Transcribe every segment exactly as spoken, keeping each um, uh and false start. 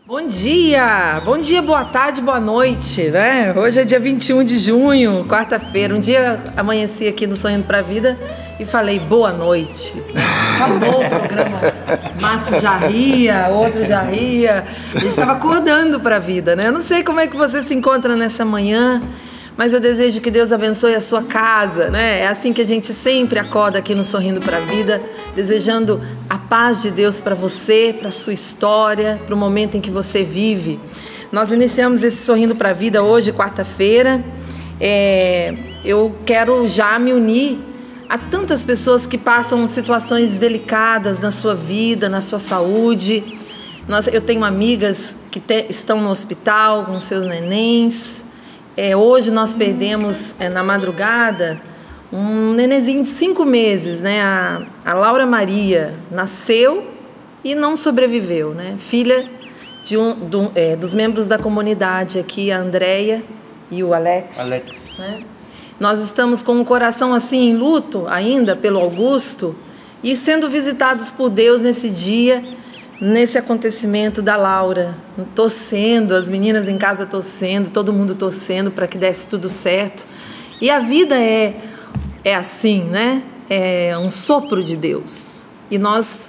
Bom dia, bom dia, boa tarde, boa noite, né? Hoje é dia vinte e um de junho, quarta-feira. Um dia amanheci aqui no Sorrindo pra Vida e falei boa noite. Acabou o programa. Márcio já ria, outro já ria. A gente estava acordando pra vida, né? Eu não sei como é que você se encontra nessa manhã, mas eu desejo que Deus abençoe a sua casa, né? É assim que a gente sempre acorda aqui no Sorrindo pra Vida, desejando a paz de Deus para você, para a sua história, para o momento em que você vive. Nós iniciamos esse Sorrindo pra Vida hoje, quarta-feira. É, eu quero já me unir a tantas pessoas que passam situações delicadas na sua vida, na sua saúde. Nós, eu tenho amigas que te, estão no hospital com seus nenéns. É, hoje nós perdemos, é, na madrugada, um nenenzinho de cinco meses, né? A, a Laura Maria nasceu e não sobreviveu, né? Filha de um, do, é, dos membros da comunidade aqui, a Andréia e o Alex. Alex. Né? Nós estamos com o coração assim em luto ainda pelo Augusto e sendo visitados por Deus nesse dia, nesse acontecimento da Laura, torcendo, as meninas em casa torcendo, todo mundo torcendo para que desse tudo certo. E a vida é, é assim, né? É um sopro de Deus. E nós,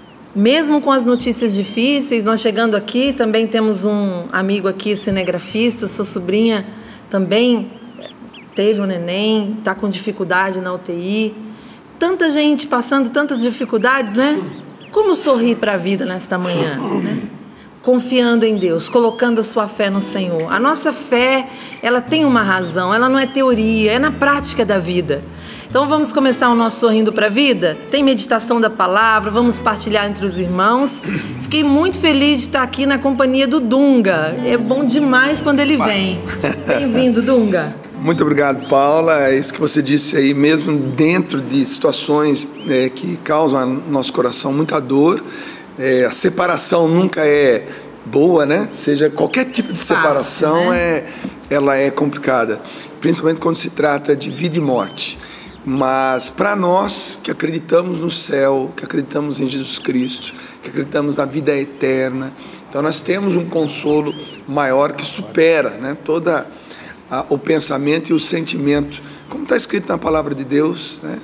mesmo com as notícias difíceis, nós chegando aqui, também temos um amigo aqui, cinegrafista, sua sobrinha também teve um neném, está com dificuldade na U T I. Tanta gente passando tantas dificuldades, né? Como sorrir para a vida nesta manhã, né? Confiando em Deus, colocando a sua fé no Senhor. A nossa fé, ela tem uma razão, ela não é teoria, é na prática da vida. Então vamos começar o nosso Sorrindo para a Vida? Tem meditação da palavra, vamos partilhar entre os irmãos. Fiquei muito feliz de estar aqui na companhia do Dunga. É bom demais quando ele vem. Bem-vindo, Dunga. Muito obrigado, Paula. É isso que você disse aí, mesmo dentro de situações é, que causam no nosso coração muita dor, é, a separação nunca é boa, né? Seja qualquer tipo de separação, Fácil, né? é, ela é complicada, principalmente quando se trata de vida e morte. Mas para nós que acreditamos no céu, que acreditamos em Jesus Cristo, que acreditamos na vida eterna, então nós temos um consolo maior que supera, né, toda A, o pensamento e o sentimento, como está escrito na palavra de Deus, né?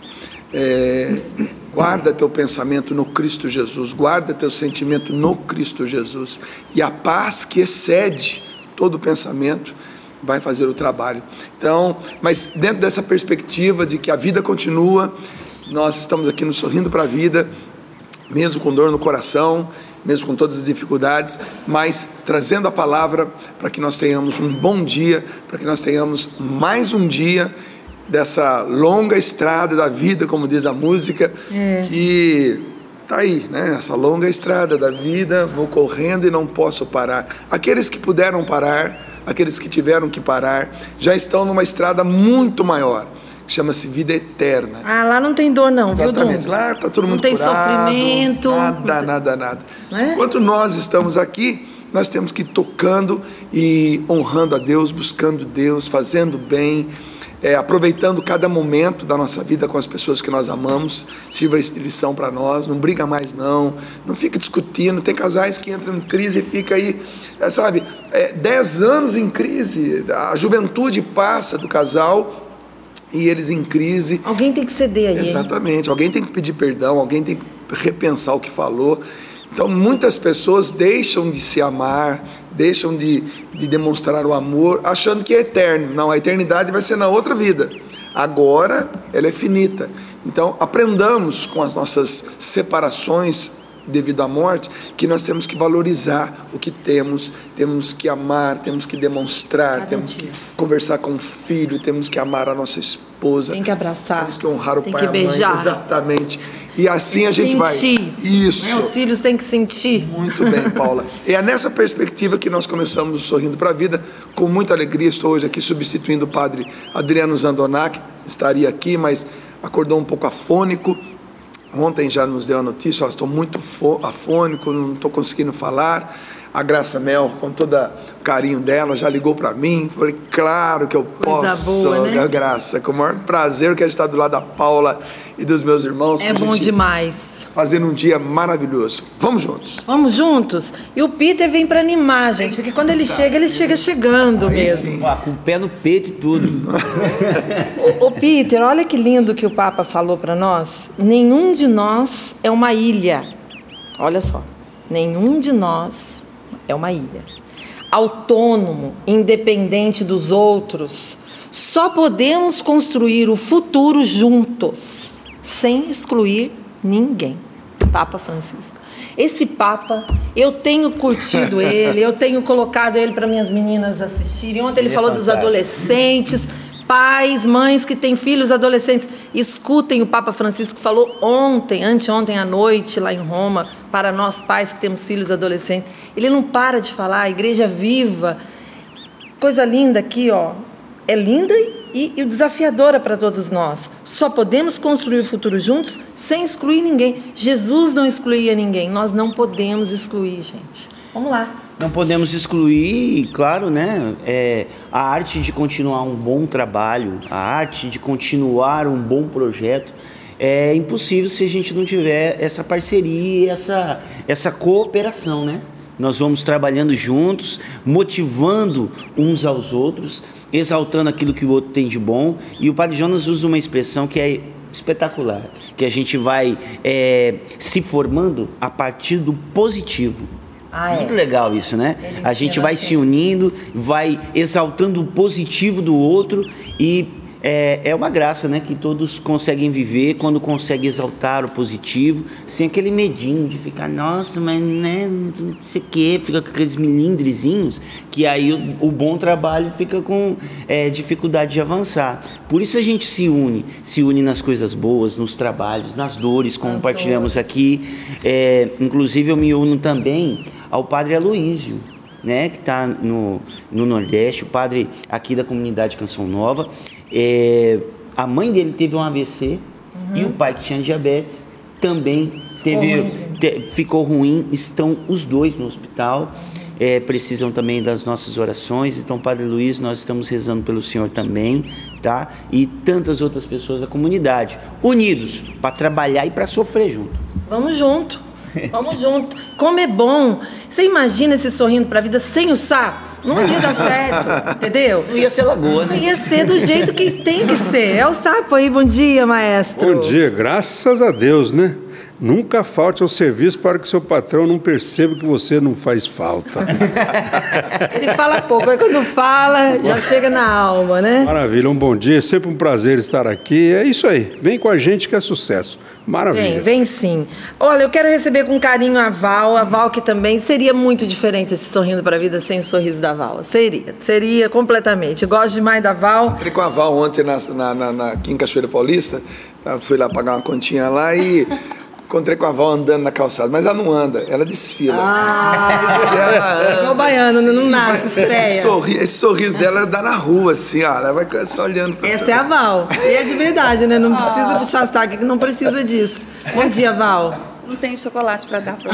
É, guarda teu pensamento no Cristo Jesus, guarda teu sentimento no Cristo Jesus, e a paz que excede todo o pensamento vai fazer o trabalho. Então, mas dentro dessa perspectiva de que a vida continua, nós estamos aqui no Sorrindo para a Vida, mesmo com dor no coração, mesmo com todas as dificuldades, mas trazendo a palavra para que nós tenhamos um bom dia, para que nós tenhamos mais um dia dessa longa estrada da vida, como diz a música, é. que está aí, né? Essa longa estrada da vida, vou correndo e não posso parar. Aqueles que puderam parar, aqueles que tiveram que parar, já estão numa estrada muito maior, chama-se vida eterna. Ah, lá não tem dor não, Exatamente. Viu, Dom? Lá está todo mundo curado. Não tem curado, sofrimento. Nada, nada, nada. É? Enquanto nós estamos aqui, nós temos que ir tocando e honrando a Deus, buscando Deus, fazendo bem, é, aproveitando cada momento da nossa vida com as pessoas que nós amamos. Sirva de lição para nós, não briga mais não, não fica discutindo. Tem casais que entram em crise e fica aí, é, sabe, é, dez anos em crise, a juventude passa do casal e eles em crise. Alguém tem que ceder aí. Exatamente, alguém tem que pedir perdão, alguém tem que repensar o que falou. Então muitas pessoas deixam de se amar, deixam de, de demonstrar o amor, achando que é eterno. Não, a eternidade vai ser na outra vida. Agora ela é finita. Então aprendamos com as nossas separações devido à morte, que nós temos que valorizar o que temos, temos que amar, temos que demonstrar, Cada temos dia. que conversar com o filho, temos que amar a nossa esposa, tem que abraçar, temos que honrar o tem pai que e a mãe, beijar. Exatamente. E assim tem a gente sentir. vai. Isso. Né? Os filhos têm que sentir. Muito bem, Paula. E é nessa perspectiva que nós começamos o Sorrindo para a Vida, com muita alegria. Estou hoje aqui substituindo o padre Adriano Zandonac, que estaria aqui, mas acordou um pouco afônico. Ontem já nos deu a notícia, ó, estou muito afônico, não estou conseguindo falar. A Graça Mel, com todo o carinho dela, já ligou para mim. Falei, claro que eu Coisa posso, boa, né? Graça, com o maior prazer que estar do lado da Paula e dos meus irmãos. É bom demais. Fazendo um dia maravilhoso. Vamos juntos. Vamos juntos? E o Peter vem para animar, gente, porque quando ele chega, ele chega chegando Aí mesmo. Ó, com o pé no peito e tudo. Ô, ô Peter, olha que lindo que o Papa falou para nós. Nenhum de nós é uma ilha. Olha só. Nenhum de nós é uma ilha. Autônomo, independente dos outros. Só podemos construir o futuro juntos, sem excluir ninguém. Papa Francisco. Esse Papa, eu tenho curtido ele, eu tenho colocado ele para minhas meninas assistirem. Ontem ele, ele falou é dos adolescentes, pais, mães que têm filhos adolescentes. Escutem o Papa Francisco falou ontem, anteontem à noite, lá em Roma, para nós pais que temos filhos adolescentes. Ele não para de falar, a igreja viva. Coisa linda aqui, ó. É linda e, e desafiadora para todos nós. Só podemos construir o futuro juntos sem excluir ninguém. Jesus não excluía ninguém. Nós não podemos excluir, gente. Vamos lá. Não podemos excluir, claro, né? É, a arte de continuar um bom trabalho, a arte de continuar um bom projeto. É impossível se a gente não tiver essa parceria, essa, essa cooperação, né? Nós vamos trabalhando juntos, motivando uns aos outros, exaltando aquilo que o outro tem de bom. E o Padre Jonas usa uma expressão que é espetacular, que a gente vai é, se formando a partir do positivo. Ah, é. Muito legal isso, né? Ele a gente vai assim. se unindo, vai exaltando o positivo do outro e é, é uma graça, né? Que todos conseguem viver quando conseguem exaltar o positivo, sem aquele medinho de ficar, nossa, mas né, não sei o quê, fica com aqueles milindrezinhos, que aí o, o bom trabalho fica com é, dificuldade de avançar. Por isso a gente se une, se une nas coisas boas, nos trabalhos, nas dores, como compartilhamos aqui. É, inclusive eu me uno também ao Padre Aloísio, né, que está no, no Nordeste, o padre aqui da comunidade Canção Nova. É, a mãe dele teve um A V C, uhum. E o pai que tinha diabetes também teve, te, ficou ruim. Estão os dois no hospital, é, precisam também das nossas orações. Então, Padre Luiz, nós estamos rezando pelo senhor também, tá? E tantas outras pessoas da comunidade, unidos para trabalhar e para sofrer junto. Vamos junto. Vamos junto. Como é bom. Você imagina esse Sorrindo para a Vida sem o sapo? Não ia dar certo, entendeu? Não ia ser lagoa, né? Não ia ser do jeito que tem que ser. É o sapo aí. Bom dia, maestro. Bom dia. Graças a Deus, né? Nunca falte ao serviço para que seu patrão não perceba que você não faz falta. Ele fala pouco, aí quando fala, já chega na alma, né? Maravilha, um bom dia, sempre um prazer estar aqui. É isso aí, vem com a gente que é sucesso. Maravilha. Vem, vem sim. Olha, eu quero receber com carinho a Val, a Val que também seria muito diferente esse Sorrindo para a Vida sem o sorriso da Val. Seria, seria completamente. Eu gosto demais da Val. Entrei com a Val ontem na, na, na, na, aqui em Cachoeira Paulista, fui lá pagar uma continha lá e... Encontrei com a Val andando na calçada, mas ela não anda, ela desfila. Ah, ela anda. É o baiano, não nasce, estreia. Sorri, esse sorriso dela dá na rua, assim, ó, ela vai só olhando pra Essa é a Val, e é de verdade, né? Não precisa puxar saco, que não precisa disso. Bom dia, Val. Não tem chocolate para dar para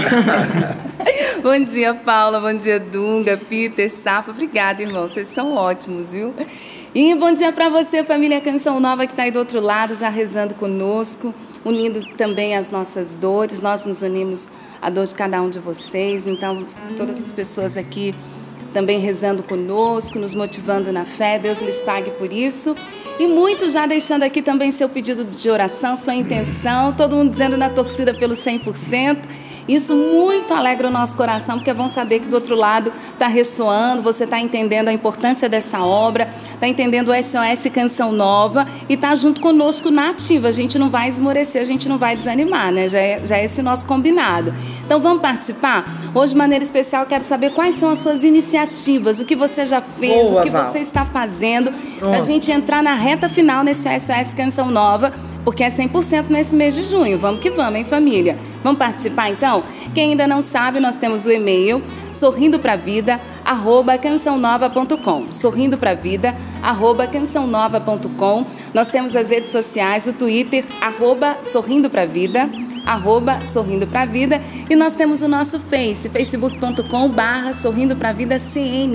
vocês. Bom dia, Paula, bom dia, Dunga, Peter, Safa. Obrigada, irmão, vocês são ótimos, viu? E bom dia para você, família Canção Nova, que está aí do outro lado, já rezando conosco, unindo também as nossas dores. Nós nos unimos à dor de cada um de vocês. Então, todas as pessoas aqui também rezando conosco, nos motivando na fé. Deus lhes pague por isso. E muitos já deixando aqui também seu pedido de oração, sua intenção. Todo mundo dizendo na torcida pelo cem por cento. Isso muito alegra o nosso coração, porque é bom saber que do outro lado está ressoando, você está entendendo a importância dessa obra, está entendendo o S O S Canção Nova e está junto conosco na ativa. A gente não vai esmorecer, a gente não vai desanimar, né? Já é, já é esse nosso combinado. Então vamos participar? Hoje, de maneira especial, eu quero saber quais são as suas iniciativas, o que você já fez, Boa, o que Val. você está fazendo, para a gente entrar na reta final nesse S O S Canção Nova, porque é cem por cento nesse mês de junho. Vamos que vamos, hein, família? Vamos participar, então? Quem ainda não sabe, nós temos o e-mail sorrindo pra vida arroba canção nova ponto com. sorrindo pra vida arroba canção nova ponto com. Nós temos as redes sociais, o Twitter, arroba sorrindo pra vida, arroba sorrindo pra vida. E nós temos o nosso Face, facebook ponto com barra sorrindo pra vida C N.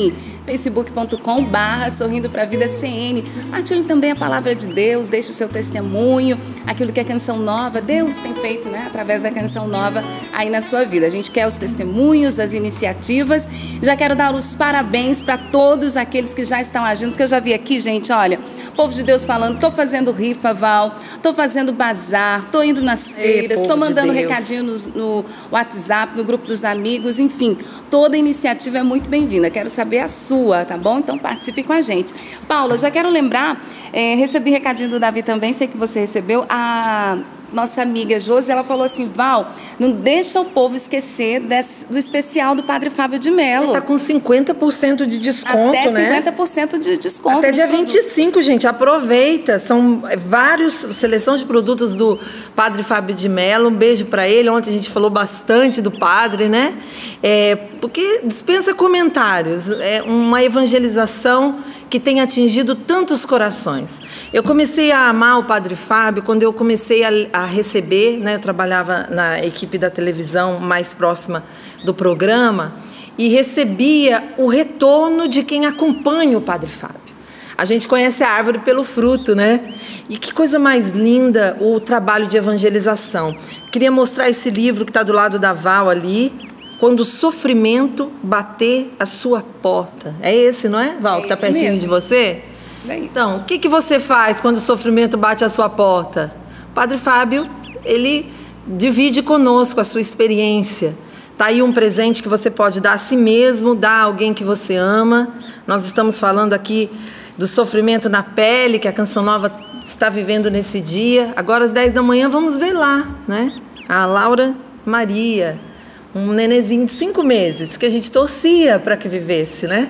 facebook ponto com barra sorrindo pra vida C N. Partilhe também a palavra de Deus, deixe o seu testemunho, aquilo que a Canção Nova, Deus tem feito, né, através da Canção Nova aí na sua vida. A gente quer os testemunhos, as iniciativas. Já quero dar os parabéns para todos aqueles que já estão agindo, porque eu já vi aqui, gente, olha, povo de Deus falando, tô fazendo rifa, Val, tô fazendo bazar, tô indo nas feiras, Ei, tô mandando de recadinho no, no WhatsApp, no grupo dos amigos, enfim, toda iniciativa é muito bem-vinda. Quero saber a sua, tá bom? Então participe com a gente. Paula, já quero lembrar, é, recebi recadinho do Davi também, sei que você recebeu, a nossa amiga Josi, ela falou assim, Val, não deixa o povo esquecer desse, do especial do Padre Fábio de Mello. Está com cinquenta por cento de desconto, Até né? cinquenta por cento de desconto. Até dia vinte e cinco, gente, aproveita. São vários, seleção de produtos do Padre Fábio de Mello. Um beijo para ele. Ontem a gente falou bastante do padre, né? É, porque dispensa comentários. É uma evangelização que tem atingido tantos corações. Eu comecei a amar o Padre Fábio quando eu comecei a, a receber, né? Eu trabalhava na equipe da televisão mais próxima do programa e recebia o retorno de quem acompanha o Padre Fábio. A gente conhece a árvore pelo fruto, né? E que coisa mais linda o trabalho de evangelização. Queria mostrar esse livro que está do lado da Val ali, Quando o Sofrimento Bater a Sua Porta. É esse, não é, Val, É que está pertinho mesmo. de você? Isso daí. Então, o que, que você faz quando o sofrimento bate a sua porta? O Padre Fábio, ele divide conosco a sua experiência. Está aí um presente que você pode dar a si mesmo, dar a alguém que você ama. Nós estamos falando aqui do sofrimento na pele, que a Canção Nova está vivendo nesse dia. Agora, às dez da manhã, vamos ver lá, né? A Laura Maria, um nenezinho de cinco meses, que a gente torcia para que vivesse, né?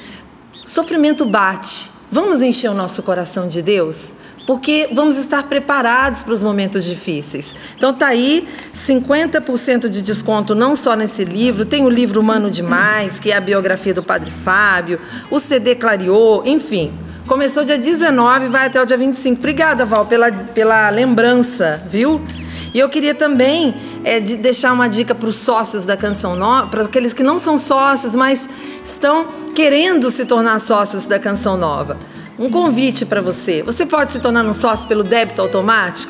O sofrimento bate. Vamos encher o nosso coração de Deus? Porque vamos estar preparados para os momentos difíceis. Então tá aí, cinquenta por cento de desconto não só nesse livro, tem o livro Humano Demais, que é a biografia do Padre Fábio, o C D Clareou, enfim. Começou dia dezenove e vai até o dia vinte e cinco. Obrigada, Val, pela, pela lembrança, viu? E eu queria também é, de deixar uma dica para os sócios da Canção Nova, para aqueles que não são sócios, mas estão querendo se tornar sócios da Canção Nova. Um convite para você. Você pode se tornar um sócio pelo débito automático?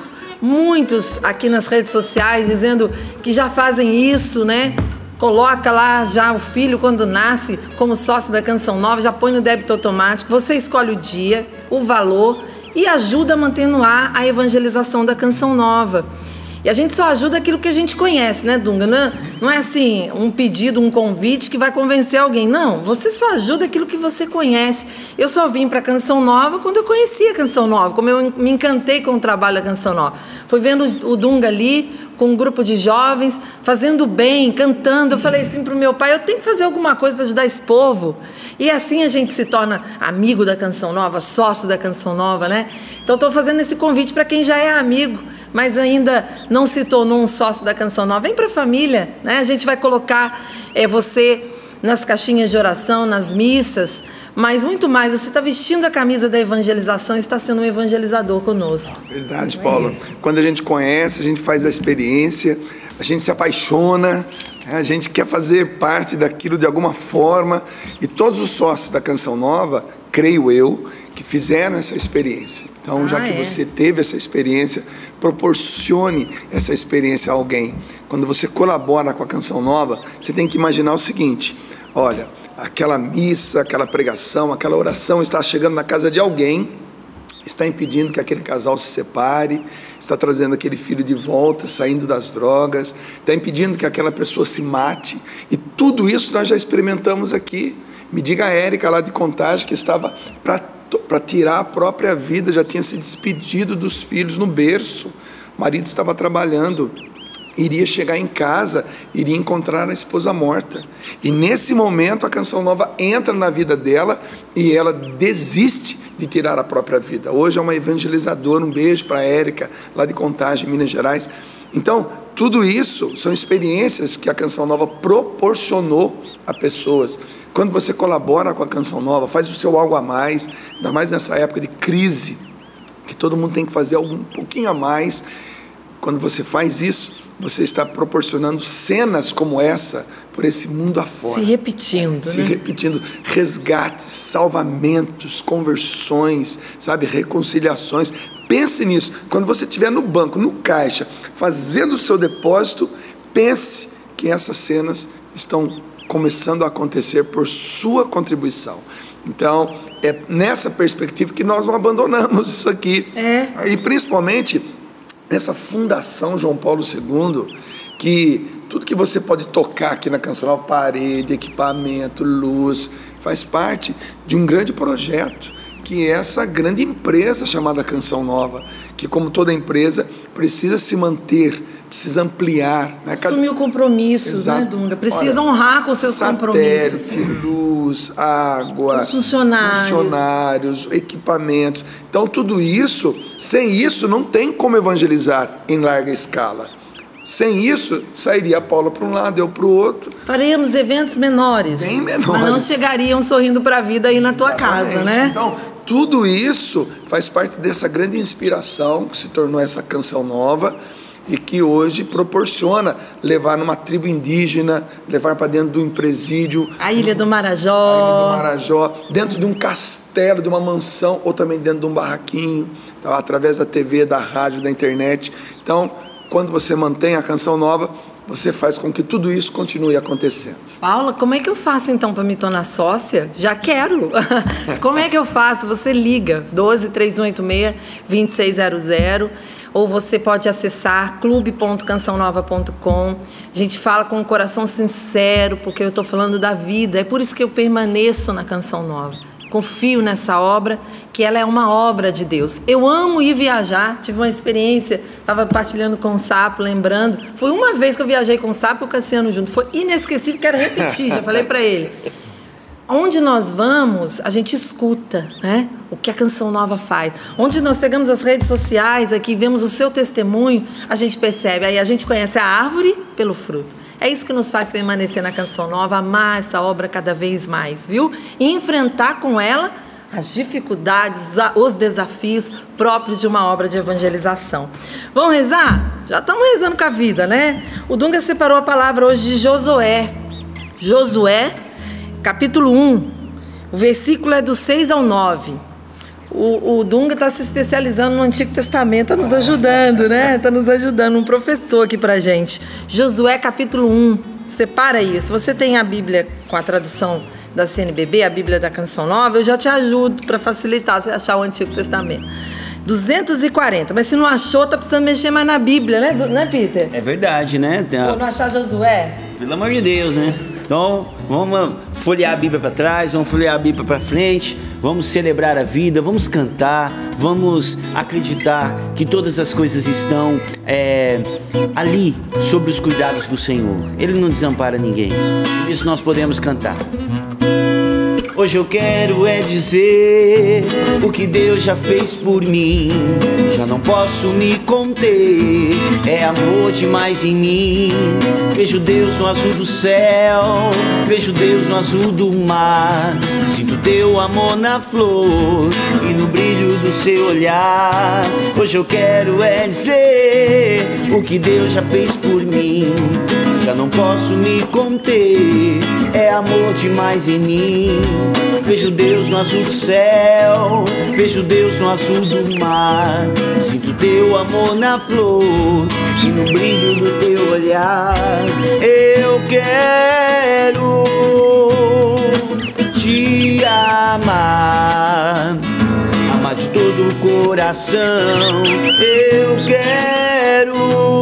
Muitos aqui nas redes sociais dizendo que já fazem isso, né? Coloca lá já o filho quando nasce como sócio da Canção Nova, já põe no débito automático. Você escolhe o dia, o valor e ajuda a manter no ar a evangelização da Canção Nova. E a gente só ajuda aquilo que a gente conhece, né, Dunga? Não é, não é assim, um pedido, um convite que vai convencer alguém. Não, você só ajuda aquilo que você conhece. Eu só vim para a Canção Nova quando eu conhecia a Canção Nova, como eu me encantei com o trabalho da Canção Nova. Fui vendo o Dunga ali, com um grupo de jovens, fazendo bem, cantando. Eu falei assim para o meu pai, eu tenho que fazer alguma coisa para ajudar esse povo. E assim a gente se torna amigo da Canção Nova, sócio da Canção Nova, né? Então estou fazendo esse convite para quem já é amigo, mas ainda não se tornou um sócio da Canção Nova. Vem para a família, né? A gente vai colocar é, você nas caixinhas de oração, nas missas, mas muito mais, você está vestindo a camisa da evangelização e está sendo um evangelizador conosco. Verdade, Paula. É Quando a gente conhece, a gente faz a experiência, a gente se apaixona, a gente quer fazer parte daquilo de alguma forma, e todos os sócios da Canção Nova, creio eu, que fizeram essa experiência. Então, ah, já que é. você teve essa experiência, proporcione essa experiência a alguém. Quando você colabora com a Canção Nova, você tem que imaginar o seguinte: olha, aquela missa, aquela pregação, aquela oração está chegando na casa de alguém, está impedindo que aquele casal se separe, está trazendo aquele filho de volta, saindo das drogas, está impedindo que aquela pessoa se mate, e tudo isso nós já experimentamos aqui. Me diga a Érica lá de Contagem, que estava para para tirar a própria vida, já tinha se despedido dos filhos no berço, o marido estava trabalhando, iria chegar em casa, iria encontrar a esposa morta, e nesse momento a Canção Nova entra na vida dela e ela desiste de tirar a própria vida. Hoje é uma evangelizadora. Um beijo para a Érica lá de Contagem, Minas Gerais. Então, tudo isso são experiências que a Canção Nova proporcionou a pessoas. Quando você colabora com a Canção Nova, faz o seu algo a mais, ainda mais nessa época de crise, que todo mundo tem que fazer algo um pouquinho a mais. Quando você faz isso, você está proporcionando cenas como essa por esse mundo afora. Se repetindo, Se né? repetindo. Resgates, salvamentos, conversões, sabe? Reconciliações. Pense nisso. Quando você estiver no banco, no caixa, fazendo o seu depósito, pense que essas cenas estão começando a acontecer por sua contribuição. Então, é nessa perspectiva que nós não abandonamos isso aqui. É. E principalmente essa fundação João Paulo segundo, que tudo que você pode tocar aqui na Canção Nova, parede, equipamento, luz, faz parte de um grande projeto, que é essa grande empresa chamada Canção Nova, que, como toda empresa, precisa se manter, precisa ampliar. Né? Assumiu compromissos, Exato. né, Dunga? Precisa Olha, honrar com seus compromissos. satélite, luz, água, Os funcionários. funcionários, equipamentos. Então, tudo isso, sem isso, não tem como evangelizar em larga escala. Sem isso, sairia a Paula para um lado, eu para o outro. Faríamos eventos menores. Bem menores. Mas não chegariam sorrindo para a vida aí na tua Exatamente. casa, né? Então, tudo isso faz parte dessa grande inspiração que se tornou essa Canção Nova e que hoje proporciona levar numa tribo indígena, levar para dentro de um presídio. A Ilha do A Marajó. Ilha do Marajó, dentro de um castelo, de uma mansão, ou também dentro de um barraquinho, tá? Através da T V, da rádio, da internet. Então, quando você mantém a Canção Nova, você faz com que tudo isso continue acontecendo. Paula, como é que eu faço então para me tornar sócia? Já quero! Como é que eu faço? Você liga doze, três um oito seis, dois seis zero zero, ou você pode acessar clube ponto canção nova ponto com. A gente fala com um coração sincero, porque eu estou falando da vida. É por isso que eu permaneço na Canção Nova. Confio nessa obra, que ela é uma obra de Deus. Eu amo ir viajar, tive uma experiência, estava partilhando com o Sapo, lembrando. Foi uma vez que eu viajei com o Sapo e o Cassiano junto. Foi inesquecível, quero repetir, já falei para ele. Onde nós vamos, a gente escuta, né? O que a Canção Nova faz. Onde nós pegamos as redes sociais aqui, vemos o seu testemunho, a gente percebe. Aí a gente conhece a árvore pelo fruto. É isso que nos faz permanecer na Canção Nova, amar essa obra cada vez mais, viu? E enfrentar com ela as dificuldades, os desafios próprios de uma obra de evangelização. Vamos rezar? Já estamos rezando com a vida, né? O Dunga separou a palavra hoje de Josué. Josué, capítulo um, o versículo é do seis ao nove. O, o Dunga está se especializando no Antigo Testamento, está nos ajudando, né? Está nos ajudando, um professor aqui pra gente. Josué, capítulo um, separa aí. Se você tem a Bíblia com a tradução da C N B B, a Bíblia da Canção Nova, eu já te ajudo para facilitar você achar o Antigo Testamento. duzentos e quarenta, mas se não achou, tá precisando mexer mais na Bíblia, né, né Peter? É verdade, né? Tem a... Ou não achar Josué? Pelo amor de Deus, né? Então, vamos folhear a Bíblia para trás, vamos folhear a Bíblia para frente, vamos celebrar a vida, vamos cantar, vamos acreditar que todas as coisas estão é, ali, sob os cuidados do Senhor. Ele não desampara ninguém. Por isso nós podemos cantar. Hoje eu quero é dizer o que Deus já fez por mim. Já não posso me conter, é amor demais em mim. Vejo Deus no azul do céu, vejo Deus no azul do mar. Sinto teu amor na flor e no brilho do seu olhar. Hoje eu quero é dizer o que Deus já fez por mim. Já não posso me conter, é amor demais em mim. Vejo Deus no azul do céu, vejo Deus no azul do mar. Sinto teu amor na flor e no brilho do teu olhar. Eu quero te amar, amar de todo o coração. Eu quero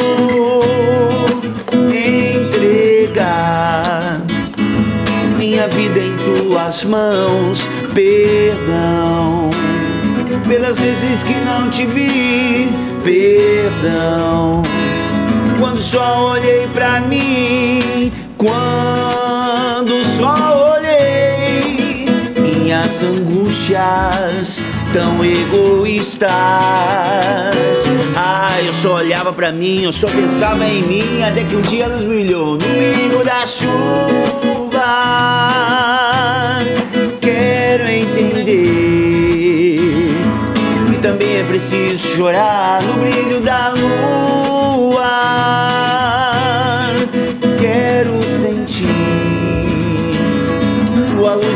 entregar minha vida em tuas mãos. Perdão pelas vezes que não te vi, perdão quando só olhei pra mim, quando só olhei minhas angústias tão egoístas. Ah, eu só olhava pra mim, eu só pensava em mim, até que um dia a luz brilhou no pingo da chuva. Quero entender que também é preciso chorar no brilho da lua. Quero sentir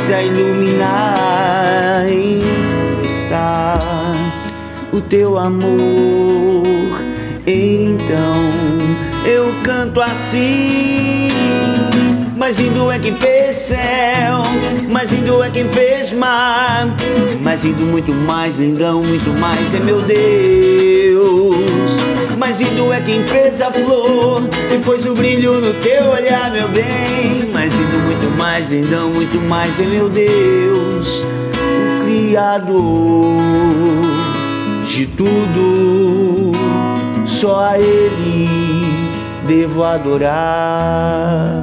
a iluminar. Em tudo está o teu amor. Então eu canto assim: mais lindo é quem fez céu, mais lindo é quem fez mar, mais lindo, muito mais, lindão, muito mais é meu Deus. Mais lindo é quem fez a flor e pôs o brilho no teu olhar, meu bem. Mais lindo, muito mais, lindão, muito mais é meu Deus, o Criador de tudo. Só a Ele devo adorar.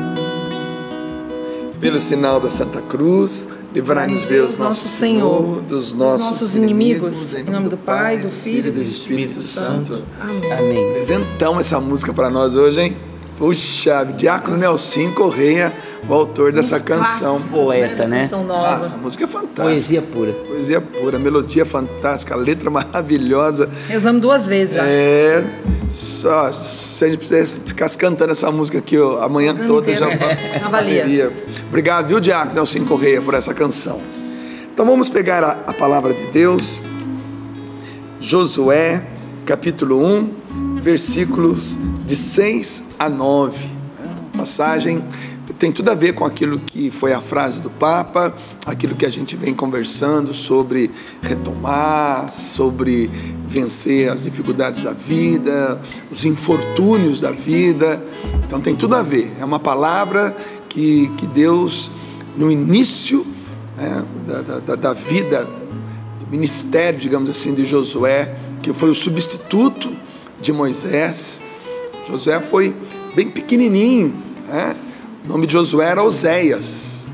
Pelo sinal da Santa Cruz, livrai-nos Deus, nosso Senhor, dos nossos, nossos inimigos. Em nome do Pai, do Filho e do Espírito Santo. Amém. Amém. Apresentamos essa música para nós hoje, hein? Puxa, Diácono Nelson Correia, o autor dessa canção. Poeta, né? Canção nova. Ah, essa música é fantástica. Poesia pura. Poesia pura, melodia fantástica, letra maravilhosa. Rezamos duas vezes já. É, só, se a gente precisasse ficar cantando essa música aqui ó, a manhã toda, já Já valia. valeria. Obrigado, viu, Diácono Nelson Correia, por essa canção. Então vamos pegar a, a palavra de Deus, Josué, capítulo um, versículos de seis a nove. A passagem tem tudo a ver com aquilo que foi a frase do Papa, aquilo que a gente vem conversando sobre retomar, sobre vencer as dificuldades da vida, os infortúnios da vida. Então tem tudo a ver. É uma palavra que, que Deus, no início, né, da, da, da vida, do ministério, digamos assim, de Josué, que foi o substituto de Moisés. Josué foi bem pequenininho, né? O nome de Josué era Oséias.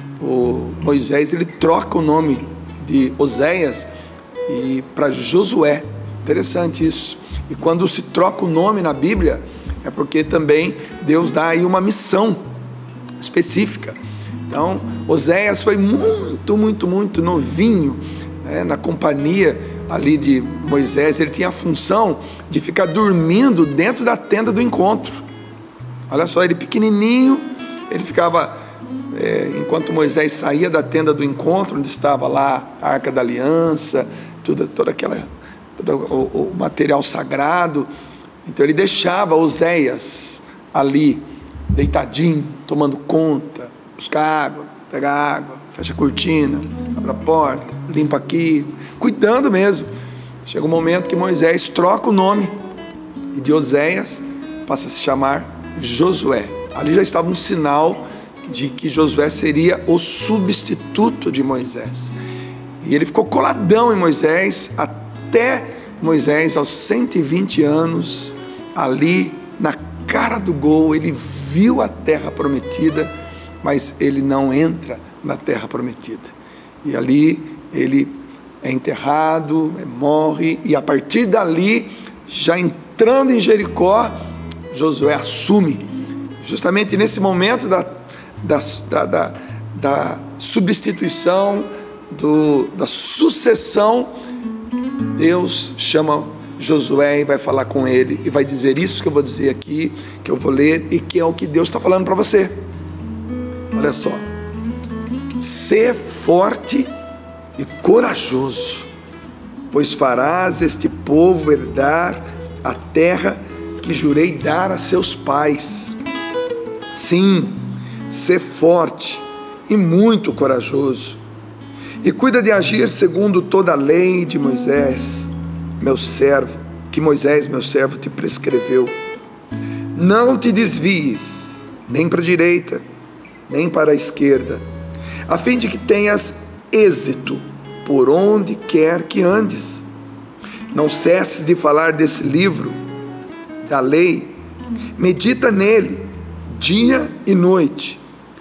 O Moisés, ele troca o nome de Oséias e para Josué. Interessante isso. E quando se troca o nome na Bíblia, é porque também Deus dá aí uma missão específica. Então, Oséias foi muito, muito, muito novinho, né, na companhia ali de Moisés. Ele tinha a função de ficar dormindo dentro da tenda do encontro. Olha só, ele pequenininho, ele ficava, é, enquanto Moisés saía da tenda do encontro, onde estava lá a Arca da Aliança, tudo, toda aquela, todo o, o material sagrado. Então ele deixava Oséias ali, deitadinho, tomando conta, buscar água, pegar água, fecha a cortina, abre a porta, limpa aqui, cuidando mesmo. Chega um momento que Moisés troca o nome e de Oséias passa a se chamar Josué. Ali já estava um sinal de que Josué seria o substituto de Moisés. E ele ficou coladão em Moisés até Moisés, aos cento e vinte anos, ali na cara do gol. Ele viu a terra prometida, mas ele não entra na terra prometida. E ali ele é enterrado, morre, e a partir dali, já entrando em Jericó, Josué assume. Justamente nesse momento da, da, da, da, da substituição, do, da sucessão, Deus chama Josué e vai falar com ele, e vai dizer isso que eu vou dizer aqui, que eu vou ler, e que é o que Deus está falando para você. Olha só: sê forte e corajoso, pois farás este povo herdar a terra que jurei dar a seus pais. Sim, sê forte e muito corajoso, e cuida de agir segundo toda a lei de Moisés, meu servo, que Moisés, meu servo, te prescreveu. Não te desvies, nem para a direita, nem para a esquerda, a fim de que tenhas êxito por onde quer que andes. Não cesses de falar desse livro da lei, medita nele dia e noite,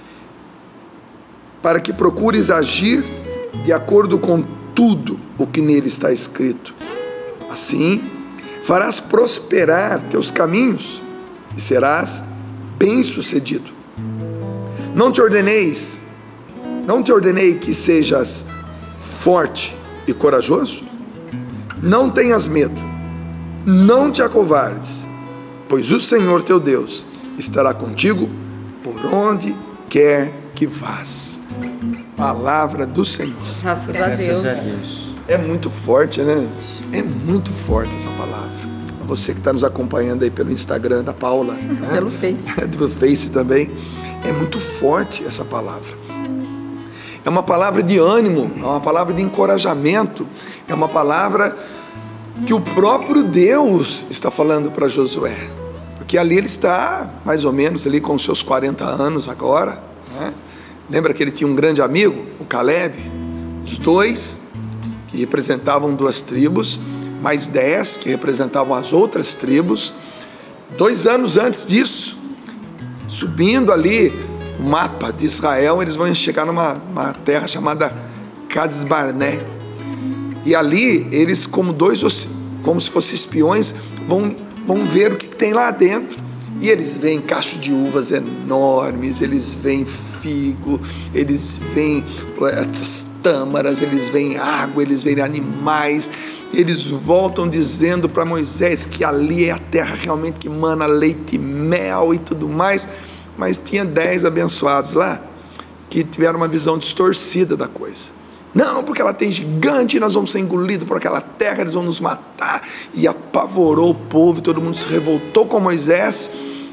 para que procures agir de acordo com tudo o que nele está escrito. Assim, farás prosperar teus caminhos e serás bem-sucedido. Não te ordeneis, não te ordenei que sejas forte e corajoso? Não tenhas medo, não te acovardes, pois o Senhor teu Deus estará contigo por onde quer que vás. Palavra do Senhor. Graças a Graças Deus. a Deus. É muito forte, né? É muito forte essa palavra. Você que está nos acompanhando aí pelo Instagram da Paula, né? Pelo Face. Pelo Face também. É muito forte essa palavra. É uma palavra de ânimo, é uma palavra de encorajamento, é uma palavra que o próprio Deus está falando para Josué. Porque ali ele está, mais ou menos, ali com os seus quarenta anos agora, né? Lembra que ele tinha um grande amigo, o Caleb? Os dois, que representavam duas tribos, mais dez, que representavam as outras tribos. Dois anos antes disso, subindo ali o mapa de Israel, eles vão chegar numa uma terra chamada Cades Barné. E ali, eles, como dois, como se fossem espiões, vão, vão ver o que tem lá dentro. E eles veem cachos de uvas enormes, eles veem figo, eles veem essas tâmaras, eles veem água, eles veem animais. Eles voltam dizendo para Moisés que ali é a terra realmente que mana leite e mel e tudo mais. Mas tinha dez abençoados lá que tiveram uma visão distorcida da coisa. Não, porque ela tem gigante e nós vamos ser engolidos por aquela terra, eles vão nos matar. E apavorou o povo, e todo mundo se revoltou com Moisés.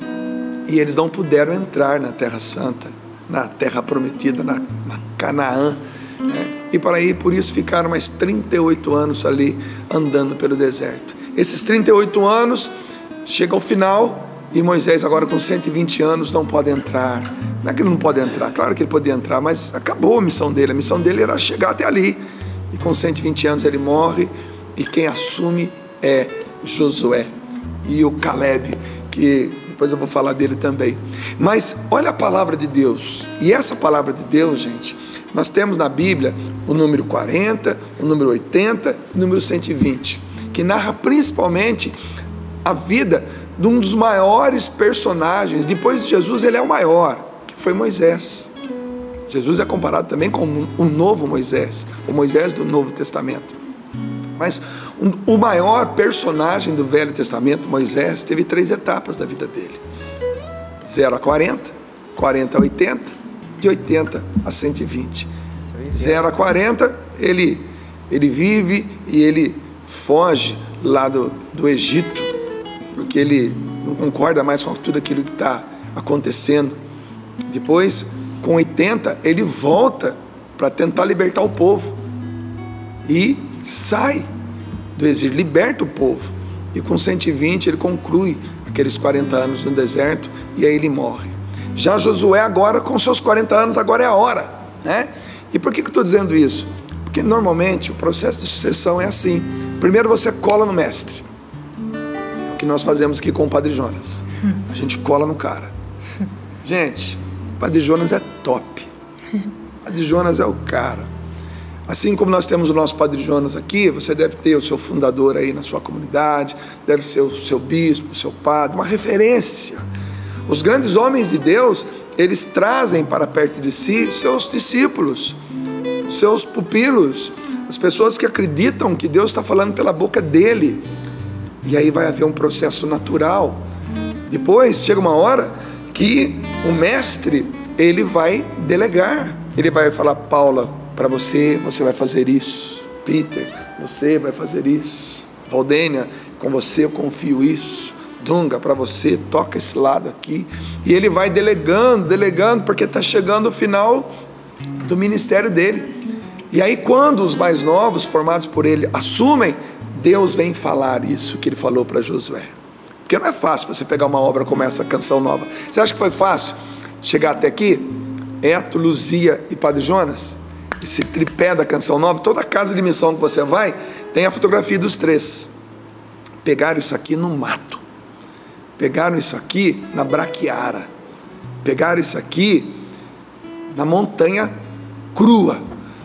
E eles não puderam entrar na Terra Santa, na Terra Prometida, na, na Canaã, né? E para aí, por isso ficaram mais trinta e oito anos ali andando pelo deserto. Esses trinta e oito anos chega ao final e Moisés agora com cento e vinte anos não pode entrar. Não é que ele não pode entrar, claro que ele podia entrar, mas acabou a missão dele. A missão dele era chegar até ali. E com cento e vinte anos ele morre e quem assume é Josué e o Caleb, que depois eu vou falar dele também. Mas olha a palavra de Deus. E essa palavra de Deus, gente, nós temos na Bíblia o número quarenta, o número oitenta e o número cento e vinte, que narra principalmente a vida de um dos maiores personagens. Depois de Jesus, ele é o maior, que foi Moisés. Jesus é comparado também com o novo Moisés, o Moisés do Novo Testamento. Mas o maior personagem do Velho Testamento, Moisés, teve três etapas da vida dele: zero a quarenta, quarenta a oitenta, de oitenta a cento e vinte. zero a quarenta, ele, ele vive e ele foge lá do, do Egito, porque ele não concorda mais com tudo aquilo que está acontecendo. Depois, com oitenta, ele volta para tentar libertar o povo e sai do exílio, liberta o povo. E com cento e vinte ele conclui aqueles quarenta anos no deserto e aí ele morre. Já Josué agora, com seus quarenta anos, agora é a hora, né? E por que que eu estou dizendo isso? Porque normalmente o processo de sucessão é assim: primeiro você cola no mestre, é o que nós fazemos aqui com o Padre Jonas, a gente cola no cara. Gente, o Padre Jonas é top, o Padre Jonas é o cara. Assim como nós temos o nosso Padre Jonas aqui, você deve ter o seu fundador aí na sua comunidade, deve ser o seu bispo, o seu padre, uma referência. Os grandes homens de Deus, eles trazem para perto de si os seus discípulos, os seus pupilos, as pessoas que acreditam que Deus está falando pela boca dele. E aí vai haver um processo natural. Depois chega uma hora que o mestre, ele vai delegar, ele vai falar: Paula, para você, você vai fazer isso. Peter, você vai fazer isso. Valdênia, com você eu confio isso. Dunga, para você, toca esse lado aqui. E ele vai delegando, delegando, porque está chegando o final do ministério dele. E aí quando os mais novos, formados por ele, assumem, Deus vem falar isso que ele falou para Josué. Porque não é fácil você pegar uma obra como essa, Canção Nova. Você acha que foi fácil chegar até aqui? Eto, Luzia e Padre Jonas? Esse tripé da Canção Nova, toda casa de missão que você vai, tem a fotografia dos três. Pegaram isso aqui no mato, pegaram isso aqui na Braquiara, pegaram isso aqui na montanha crua,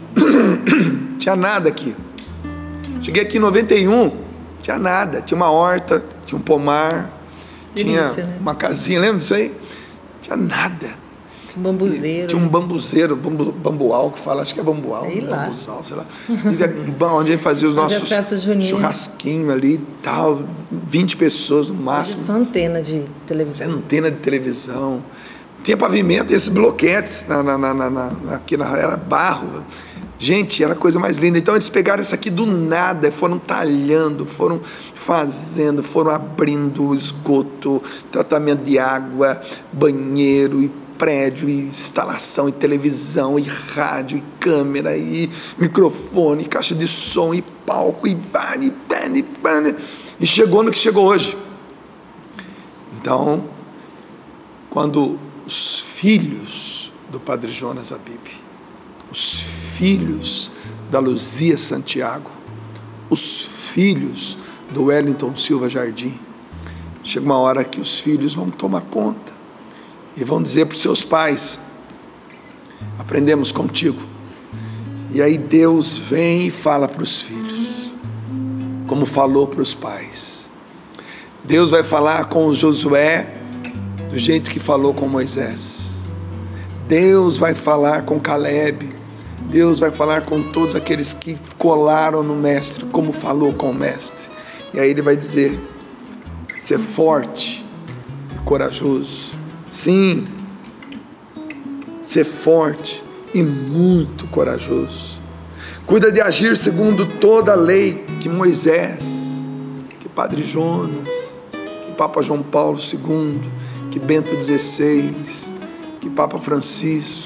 tinha nada aqui. Cheguei aqui em noventa e um, tinha nada, tinha uma horta, tinha um pomar, delícia, tinha né? uma casinha, lembra disso aí? Tinha nada. Um bambuzeiro. Tinha um bambuzeiro, bambu, bambual, que fala, acho que é bambual, sei lá. bambuzal, sei lá. E, onde a gente fazia os nossos churrasquinhos ali e tal, vinte pessoas no máximo. Só antena de televisão. Antena de televisão. tinha pavimento e esses bloquetes, na, na, na, na, aqui na, era barro. Gente, era a coisa mais linda. Então eles pegaram isso aqui do nada, foram talhando, foram fazendo, foram abrindo esgoto, tratamento de água, banheiro, e prédio, e instalação, e televisão, e rádio, e câmera, e microfone, e caixa de som, e palco, e bane, bane, bane, e chegou no que chegou hoje. Então, quando os filhos do Padre Jonas Abib, os filhos da Luzia Santiago, os filhos do Wellington Silva Jardim, chega uma hora que os filhos vão tomar conta e vão dizer para os seus pais: aprendemos contigo. E aí Deus vem e fala para os filhos, como falou para os pais. Deus vai falar com o Josué do jeito que falou com Moisés. Deus vai falar com Caleb. Deus vai falar com todos aqueles que colaram no mestre, como falou com o mestre. E aí ele vai dizer: ser forte e corajoso. Sim, ser forte e muito corajoso. Cuida de agir segundo toda a lei que Moisés, que Padre Jonas, que Papa João Paulo segundo, que Bento dezesseis, que Papa Francisco,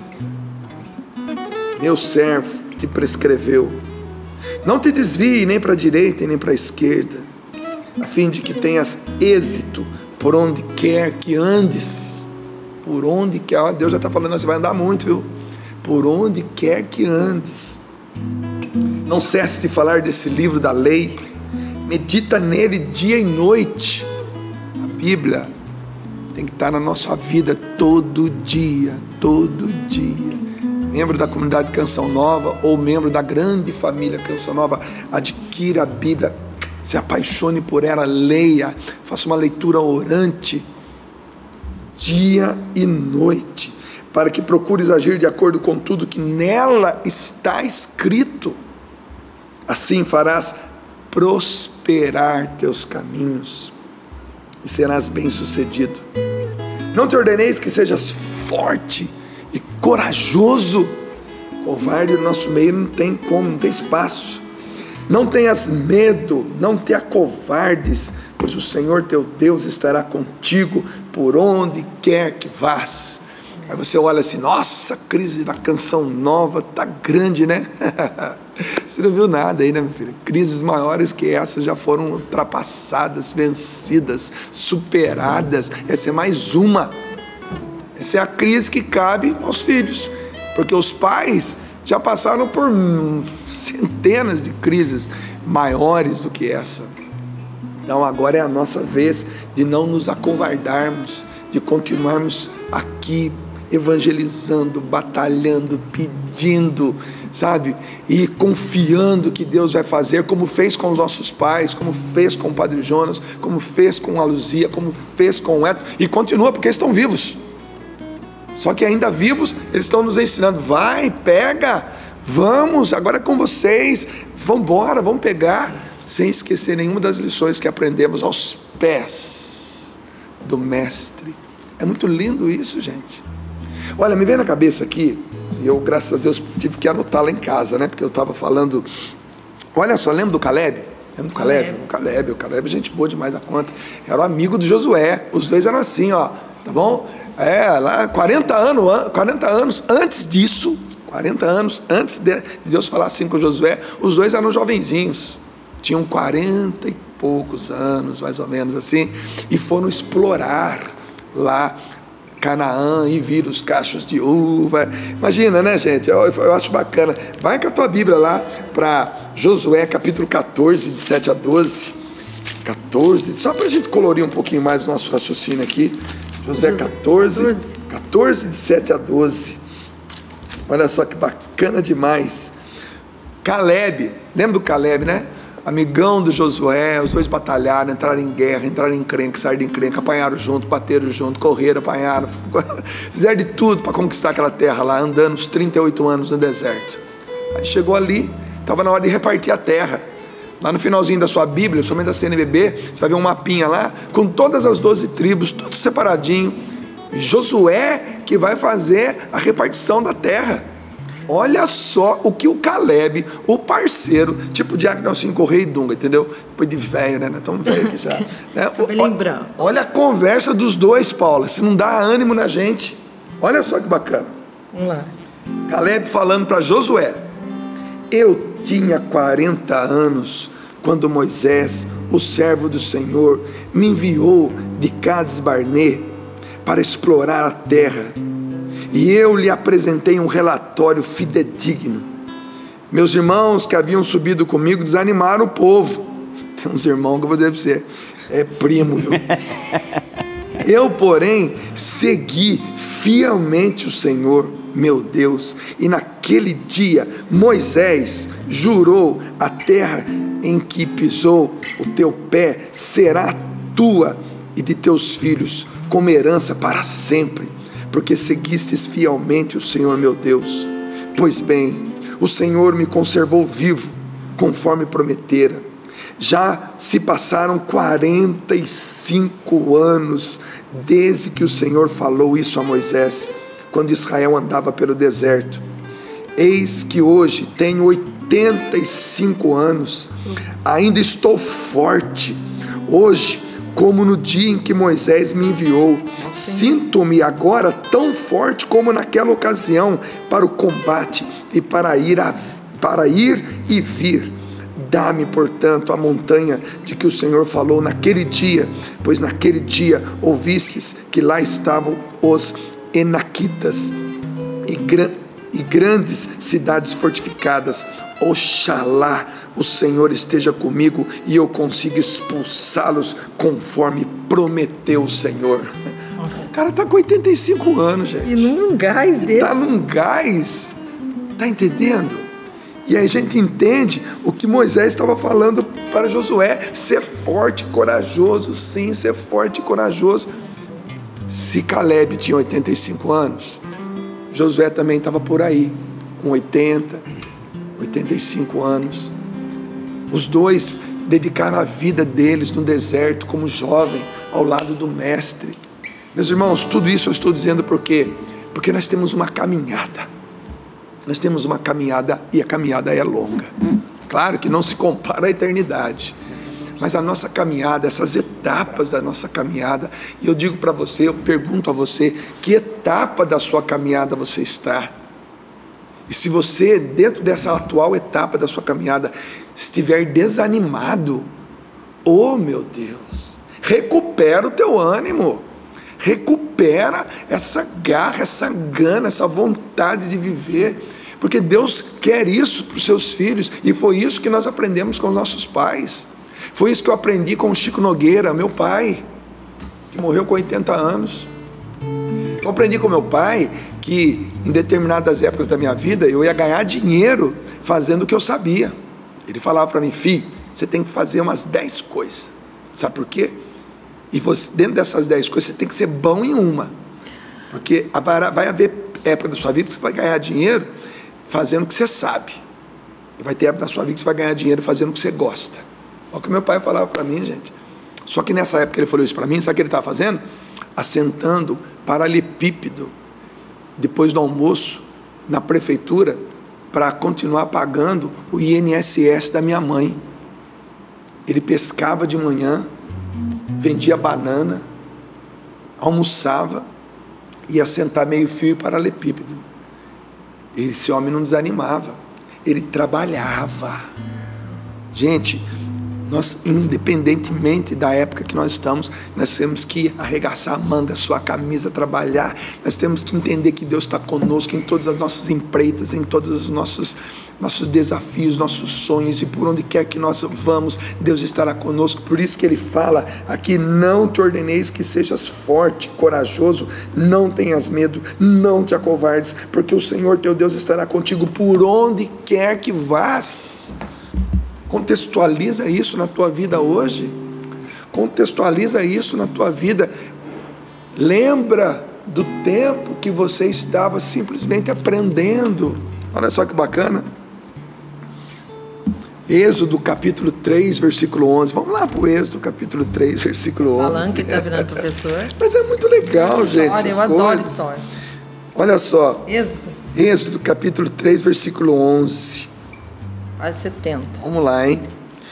meu servo, te prescreveu. Não te desvie nem para a direita e nem para a esquerda, a fim de que tenhas êxito por onde quer que andes. Por onde quer, ó, Deus já está falando, você vai andar muito, viu? Por onde quer que andes. Não cesse de falar desse livro da lei, medita nele dia e noite. A Bíblia tem que estar na nossa vida todo dia, todo dia. Membro da comunidade Canção Nova ou membro da grande família Canção Nova, adquira a Bíblia, se apaixone por ela, leia, faça uma leitura orante, dia e noite, para que procures agir de acordo com tudo que nela está escrito. Assim farás prosperar teus caminhos e serás bem-sucedido. Não te ordeneis que sejas forte e corajoso. Covarde no nosso meio não tem como, não tem espaço. Não tenhas medo, não te acovardes, pois o Senhor teu Deus estará contigo por onde quer que vás. Aí você olha assim: nossa, a crise da Canção Nova tá grande, né? Você não viu nada aí, né, meu filho? Crises maiores que essas já foram ultrapassadas, vencidas, superadas. Essa é mais uma. Essa é a crise que cabe aos filhos, porque os pais já passaram por centenas de crises maiores do que essa. Então agora é a nossa vez de não nos acovardarmos, de continuarmos aqui evangelizando, batalhando, pedindo, sabe? E confiando que Deus vai fazer, como fez com os nossos pais, como fez com o Padre Jonas, como fez com a Luzia, como fez com o Eto, e continua, porque eles estão vivos. Só que ainda vivos, eles estão nos ensinando: vai, pega, vamos, agora é com vocês, vamos embora, vamos pegar, sem esquecer nenhuma das lições que aprendemos aos pés do mestre. É muito lindo isso, gente. Olha, me vem na cabeça aqui, e eu, graças a Deus, tive que anotar lá em casa, né? Porque eu estava falando, olha só, lembra do Caleb? Lembra do Caleb? O Caleb, o Caleb, gente boa demais da conta, era o amigo do Josué, os dois eram assim, ó, tá bom? É, lá, quarenta anos, quarenta anos antes disso, quarenta anos antes de Deus falar assim com Josué, os dois eram jovenzinhos, tinham quarenta e poucos anos, mais ou menos assim, e foram explorar lá Canaã e viram os cachos de uva. Imagina, né, gente? Eu, eu acho bacana. Vai com a tua Bíblia lá para Josué capítulo catorze, de sete a doze. catorze, só para a gente colorir um pouquinho mais o nosso raciocínio aqui. Josué catorze, catorze, de sete a doze. Olha só que bacana demais. Caleb, lembra do Caleb, né? Amigão do Josué, os dois batalharam, entraram em guerra, entraram em encrenca, saíram de encrenca, apanharam junto, bateram junto, correram, apanharam, fizeram de tudo para conquistar aquela terra lá, andando uns trinta e oito anos no deserto. Aí chegou ali, estava na hora de repartir a terra. Lá no finalzinho da sua Bíblia, somente da C N B B, você vai ver um mapinha lá, com todas as doze tribos, tudo separadinho. Josué que vai fazer a repartição da terra. Olha só o que o Caleb, o parceiro, tipo Diácono Nelson Correia e Dunga, entendeu? Depois de velho, né? Nós estamos velhos aqui já. Né? Olha, olha a conversa dos dois, Paula, se não dá ânimo na gente. Olha só que bacana. Vamos lá. Caleb falando para Josué: eu tinha quarenta anos quando Moisés, o servo do Senhor, me enviou de Cades Barnê para explorar a terra. E eu lhe apresentei um relatório fidedigno. Meus irmãos que haviam subido comigo desanimaram o povo. Tem uns irmãos que eu vou dizer para você, é primo, viu? Eu, porém, segui fielmente o Senhor, meu Deus. E naquele dia, Moisés jurou: a terra em que pisou o teu pé será tua e de teus filhos, como herança para sempre, porque seguistes fielmente o Senhor meu Deus. Pois bem, o Senhor me conservou vivo, conforme prometera. Já se passaram quarenta e cinco anos desde que o Senhor falou isso a Moisés, quando Israel andava pelo deserto. Eis que hoje tenho oitenta e cinco anos, ainda estou forte. Hoje, como no dia em que Moisés me enviou, sinto-me agora tão forte como naquela ocasião para o combate e para ir, a, para ir e vir. Dá-me, portanto, a montanha de que o Senhor falou naquele dia, pois naquele dia ouvistes que lá estavam os Enaquitas e, gran, e grandes cidades fortificadas. Oxalá o Senhor esteja comigo e eu consiga expulsá-los conforme prometeu o Senhor. Nossa. O cara está com oitenta e cinco anos, gente. E num gás desse. Está num gás. Está entendendo? E aí a gente entende o que Moisés estava falando para Josué: ser forte, corajoso, sim, ser forte e corajoso. Se Caleb tinha oitenta e cinco anos, Josué também estava por aí, com oitenta, oitenta e cinco anos. Os dois dedicaram a vida deles no deserto como jovem, ao lado do mestre. Meus irmãos, tudo isso eu estou dizendo por quê? Porque nós temos uma caminhada. Nós temos uma caminhada e a caminhada é longa. Claro que não se compara à eternidade, mas a nossa caminhada, essas etapas da nossa caminhada, e eu digo para você, eu pergunto a você, que etapa da sua caminhada você está? E se você, dentro dessa atual etapa da sua caminhada, estiver desanimado, oh meu Deus, recupera o teu ânimo, recupera essa garra, essa gana, essa vontade de viver, porque Deus quer isso para os seus filhos, e foi isso que nós aprendemos com os nossos pais. Foi isso que eu aprendi com o Chico Nogueira, meu pai, que morreu com oitenta anos. Eu aprendi com meu pai que em determinadas épocas da minha vida eu ia ganhar dinheiro fazendo o que eu sabia. Ele falava para mim: filho, você tem que fazer umas dez coisas. Sabe por quê? E você, dentro dessas dez coisas, você tem que ser bom em uma. Porque vai haver época da sua vida que você vai ganhar dinheiro fazendo o que você sabe. E vai ter época da sua vida que você vai ganhar dinheiro fazendo o que você gosta. Olha o que meu pai falava para mim, gente. Só que nessa época que ele falou isso para mim, sabe o que ele estava fazendo? Assentando paralelepípedo, depois do almoço, na prefeitura, para continuar pagando o I N S S da minha mãe. Ele pescava de manhã, vendia banana, almoçava, ia sentar meio fio e paralelepípedo. Esse homem não desanimava, ele trabalhava. Gente, nós, independentemente da época que nós estamos, nós temos que arregaçar a manga, suar a camisa, trabalhar. Nós temos que entender que Deus está conosco em todas as nossas empreitas, em todos os nossos, nossos desafios, nossos sonhos, e por onde quer que nós vamos, Deus estará conosco. Por isso que Ele fala aqui: não te ordeneis que sejas forte, corajoso, não tenhas medo, não te acovardes, porque o Senhor teu Deus estará contigo por onde quer que vás. Contextualiza isso na tua vida hoje. Contextualiza isso na tua vida. Lembra do tempo que você estava simplesmente aprendendo. Olha só que bacana. Êxodo capítulo três, versículo onze. Vamos lá para o Êxodo capítulo três, versículo onze. Falando que está virando professor. Mas é muito legal, gente, Olha, essas eu adoro coisas. história. Olha só. Êxodo. Êxodo capítulo três, versículo onze. Quase setenta. Vamos lá, hein?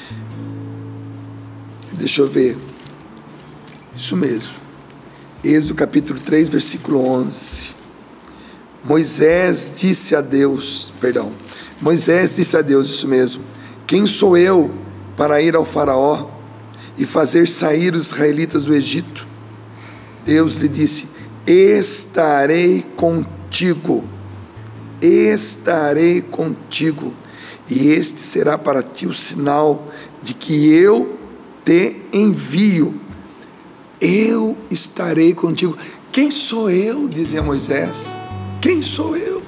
Deixa eu ver. Isso mesmo. Êxodo capítulo três, versículo onze. Moisés disse a Deus, perdão, Moisés disse a Deus, isso mesmo, quem sou eu para ir ao faraó e fazer sair os israelitas do Egito? Deus lhe disse, estarei contigo, estarei contigo, e este será para ti o sinal de que eu te envio. Eu estarei contigo. Quem sou eu? Dizia Moisés. Quem sou eu?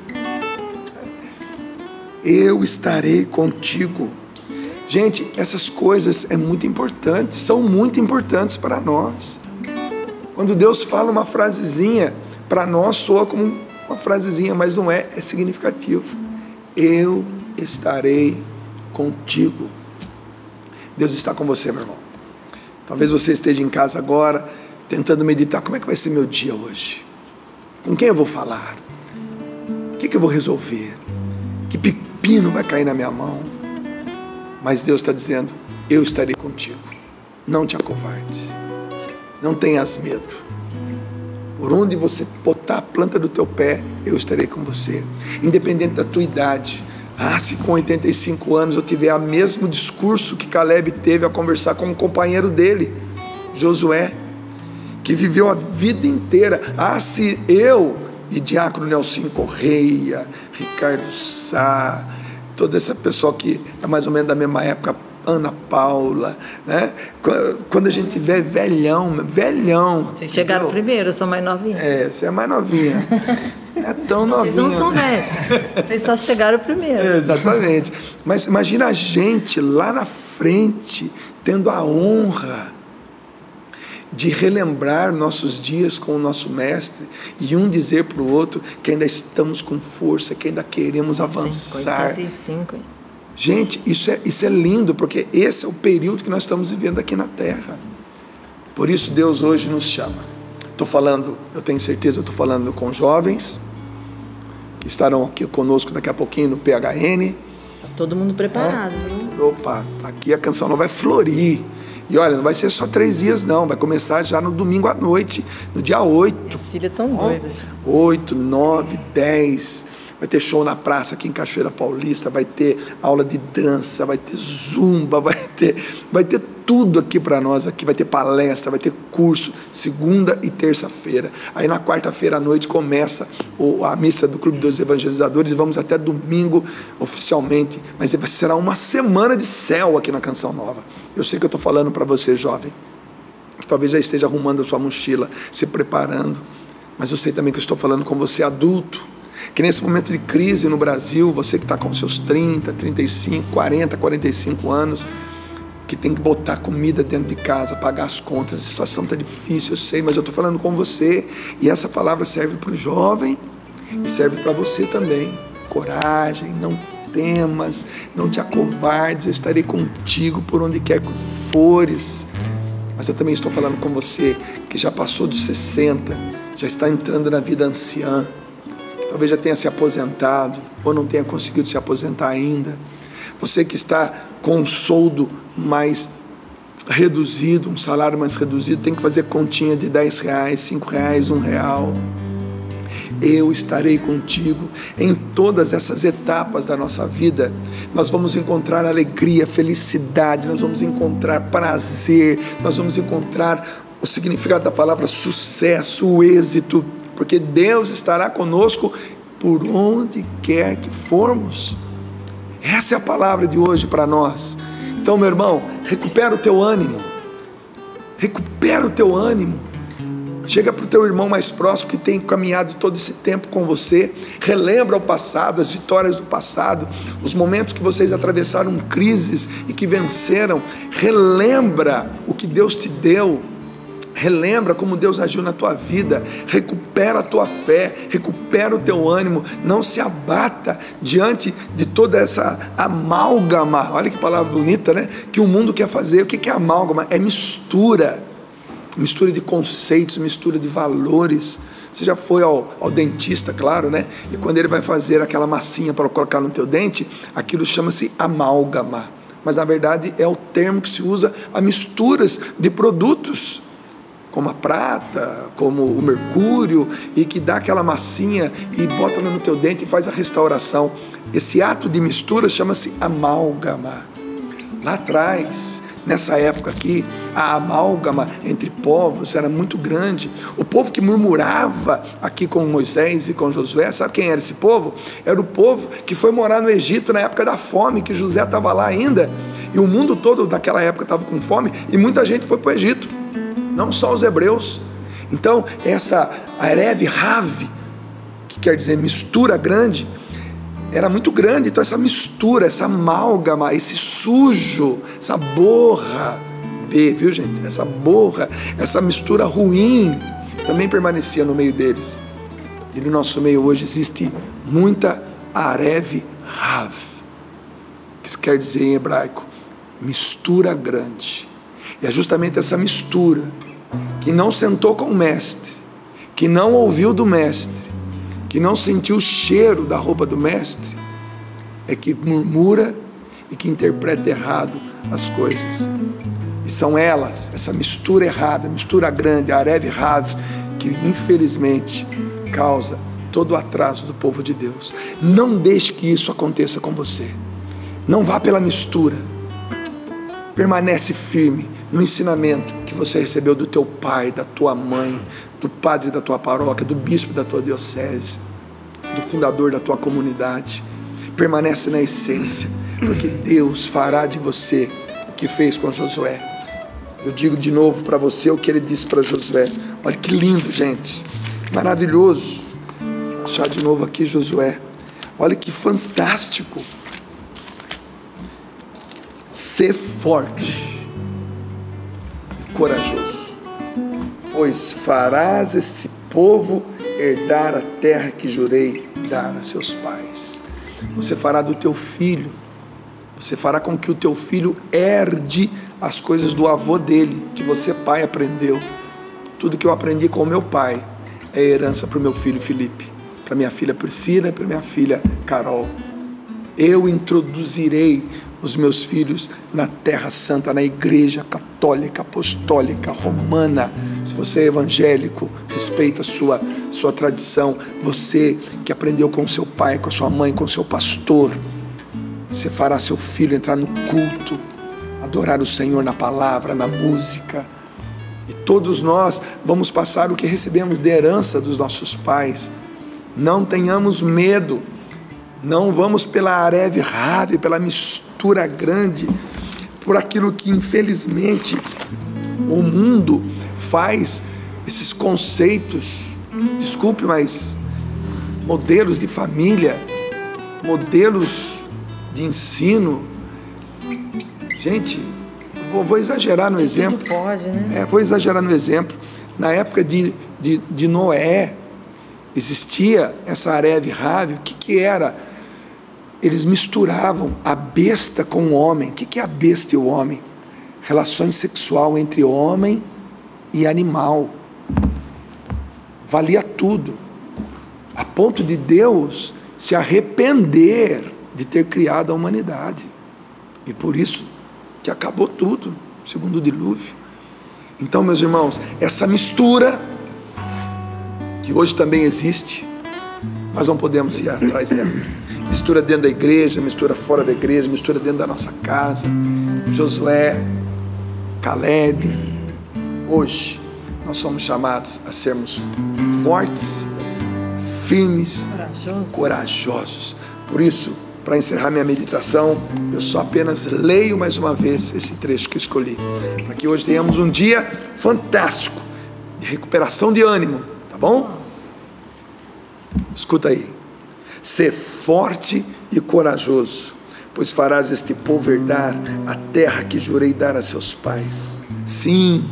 Eu estarei contigo. Gente, essas coisas é muito importante, são muito importantes para nós. Quando Deus fala uma frasezinha, para nós soa como uma frasezinha, mas não é, é significativo. Eu estarei contigo. Deus está com você, meu irmão. Talvez você esteja em casa agora, tentando meditar, como é que vai ser meu dia hoje? Com quem eu vou falar? O que, que eu vou resolver? Que pepino vai cair na minha mão? Mas Deus está dizendo, eu estarei contigo. Não te acovardes. Não tenhas medo. Por onde você botar a planta do teu pé, eu estarei com você. Independente da tua idade. Ah, se com oitenta e cinco anos eu tiver o mesmo discurso que Caleb teve a conversar com um companheiro dele, Josué, que viveu a vida inteira. Ah, se eu e Diácono Nelson Correia, Ricardo Sá, toda essa pessoa que é mais ou menos da mesma época, Ana Paula, né? Quando a gente tiver velhão, velhão. Vocês chegaram entendeu? Primeiro, eu sou mais novinha. É, você é mais novinha. É tão novinha. Vocês não são velhos. Vocês só chegaram primeiro. É, exatamente. Mas imagina a gente lá na frente, tendo a honra de relembrar nossos dias com o nosso mestre e um dizer para o outro que ainda estamos com força, que ainda queremos avançar. oitenta e cinco, hein? Gente, isso é, isso é lindo, porque esse é o período que nós estamos vivendo aqui na Terra. Por isso Deus hoje nos chama. Estou falando, eu tenho certeza, eu estou falando com jovens que estarão aqui conosco daqui a pouquinho no P H N. Tá todo mundo preparado, é? Viu? Opa, aqui a Canção Nova vai florir. E olha, não vai ser só três dias não, vai começar já no domingo à noite, no dia oito. Minhas filhas estão doidas. oito, nove, dez... Vai ter show na praça aqui em Cachoeira Paulista, vai ter aula de dança, vai ter zumba, vai ter, vai ter tudo aqui para nós, aqui vai ter palestra, vai ter curso, segunda e terça-feira. Aí na quarta-feira à noite começa o, a missa do Clube dos Evangelizadores e vamos até domingo oficialmente, mas será uma semana de céu aqui na Canção Nova. Eu sei que eu estou falando para você, jovem, que talvez já esteja arrumando a sua mochila, se preparando, mas eu sei também que eu estou falando com você, adulto, que nesse momento de crise no Brasil, você que está com seus trinta, trinta e cinco, quarenta, quarenta e cinco anos, que tem que botar comida dentro de casa, pagar as contas, a situação está difícil, eu sei, mas eu estou falando com você, e essa palavra serve para o jovem e serve para você também. Coragem, não temas, não te acovardes, eu estarei contigo por onde quer que fores. Mas eu também estou falando com você que já passou dos sessenta, já está entrando na vida anciã, talvez já tenha se aposentado ou não tenha conseguido se aposentar ainda. Você que está com um soldo mais reduzido, um salário mais reduzido, tem que fazer continha de dez reais, cinco reais, um real. Eu estarei contigo em todas essas etapas da nossa vida. Nós vamos encontrar alegria, felicidade, nós vamos encontrar prazer, nós vamos encontrar o significado da palavra sucesso, o êxito, porque Deus estará conosco por onde quer que formos. Essa é a palavra de hoje para nós. Então, meu irmão, recupera o teu ânimo. Recupera o teu ânimo. Chega para o teu irmão mais próximo que tem caminhado todo esse tempo com você. Relembra o passado, as vitórias do passado, os momentos que vocês atravessaram crises e que venceram. Relembra o que Deus te deu. relembra como Deus agiu na tua vida, recupera a tua fé, recupera o teu ânimo, não se abata diante de toda essa amálgama, olha que palavra bonita, né? Que o mundo quer fazer. O que é amálgama? É mistura, mistura de conceitos, mistura de valores. Você já foi ao, ao dentista, claro, né? E quando ele vai fazer aquela massinha para colocar no teu dente, aquilo chama-se amálgama, mas na verdade é o termo que se usa a misturas de produtos, como a prata, como o mercúrio, e que dá aquela massinha e bota no teu dente e faz a restauração. Esse ato de mistura chama-se amálgama. Lá atrás, nessa época aqui, a amálgama entre povos era muito grande. O povo que murmurava aqui com Moisés e com Josué, sabe quem era esse povo? Era o povo que foi morar no Egito na época da fome, que José estava lá ainda, e o mundo todo naquela época estava com fome, e muita gente foi para o Egito, não só os hebreus. Então essa Erev Rav, que quer dizer mistura grande, era muito grande. Então essa mistura, essa amálgama, esse sujo, essa borra, viu gente? Essa borra, essa mistura ruim também permanecia no meio deles. E no nosso meio hoje existe muita Erev Rav, que isso quer dizer em hebraico mistura grande. E é justamente essa mistura que não sentou com o mestre, que não ouviu do mestre, que não sentiu o cheiro da roupa do mestre, é que murmura e que interpreta errado as coisas. E são elas, essa mistura errada, mistura grande, a Erev Rav, que infelizmente causa todo o atraso do povo de Deus. Não deixe que isso aconteça com você. Não vá pela mistura. Permanece firme no ensinamento que você recebeu do teu pai, da tua mãe, do padre da tua paróquia, do bispo da tua diocese, do fundador da tua comunidade. Permanece na essência, porque Deus fará de você o que fez com Josué. Eu digo de novo para você o que ele disse para Josué. Olha que lindo, gente, maravilhoso. Vou achar de novo aqui Josué. Olha que fantástico. Ser forte e corajoso, pois farás esse povo herdar a terra que jurei dar a seus pais. Você fará do teu filho, você fará com que o teu filho herde as coisas do avô dele, que você pai aprendeu. Tudo que eu aprendi com o meu pai é herança para o meu filho Felipe, para minha filha Priscila e para minha filha Carol. Eu introduzirei os meus filhos na Terra Santa, na Igreja Católica, Apostólica, Romana. Se você é evangélico, respeita a sua, sua tradição. Você que aprendeu com seu pai, com sua mãe, com seu pastor, você fará seu filho entrar no culto, adorar o Senhor na palavra, na música. E todos nós vamos passar o que recebemos de herança dos nossos pais. Não tenhamos medo. Não vamos pela Erev Rav, pela mistura grande, por aquilo que infelizmente o mundo faz, esses conceitos, desculpe, mas modelos de família, modelos de ensino. Gente, vou, vou exagerar no exemplo. Tudo pode, né? É, vou exagerar no exemplo. Na época de, de, de Noé, existia essa Erev Rav. O que, que era? Eles misturavam a besta com o homem. O que é a besta e o homem? Relações sexuais entre homem e animal. Valia tudo. A ponto de Deus se arrepender de ter criado a humanidade. E por isso que acabou tudo, segundo o dilúvio. Então, meus irmãos, essa mistura, que hoje também existe, nós não podemos ir atrás dela. Mistura dentro da igreja, mistura fora da igreja, mistura dentro da nossa casa. Josué, Caleb. Hoje nós somos chamados a sermos fortes, firmes, corajosos. corajosos. Por isso, para encerrar minha meditação, eu só apenas leio mais uma vez esse trecho que eu escolhi, para que hoje tenhamos um dia fantástico de recuperação de ânimo, tá bom? Escuta aí. Ser forte e corajoso, pois farás este povo herdar a terra que jurei dar a seus pais. Sim,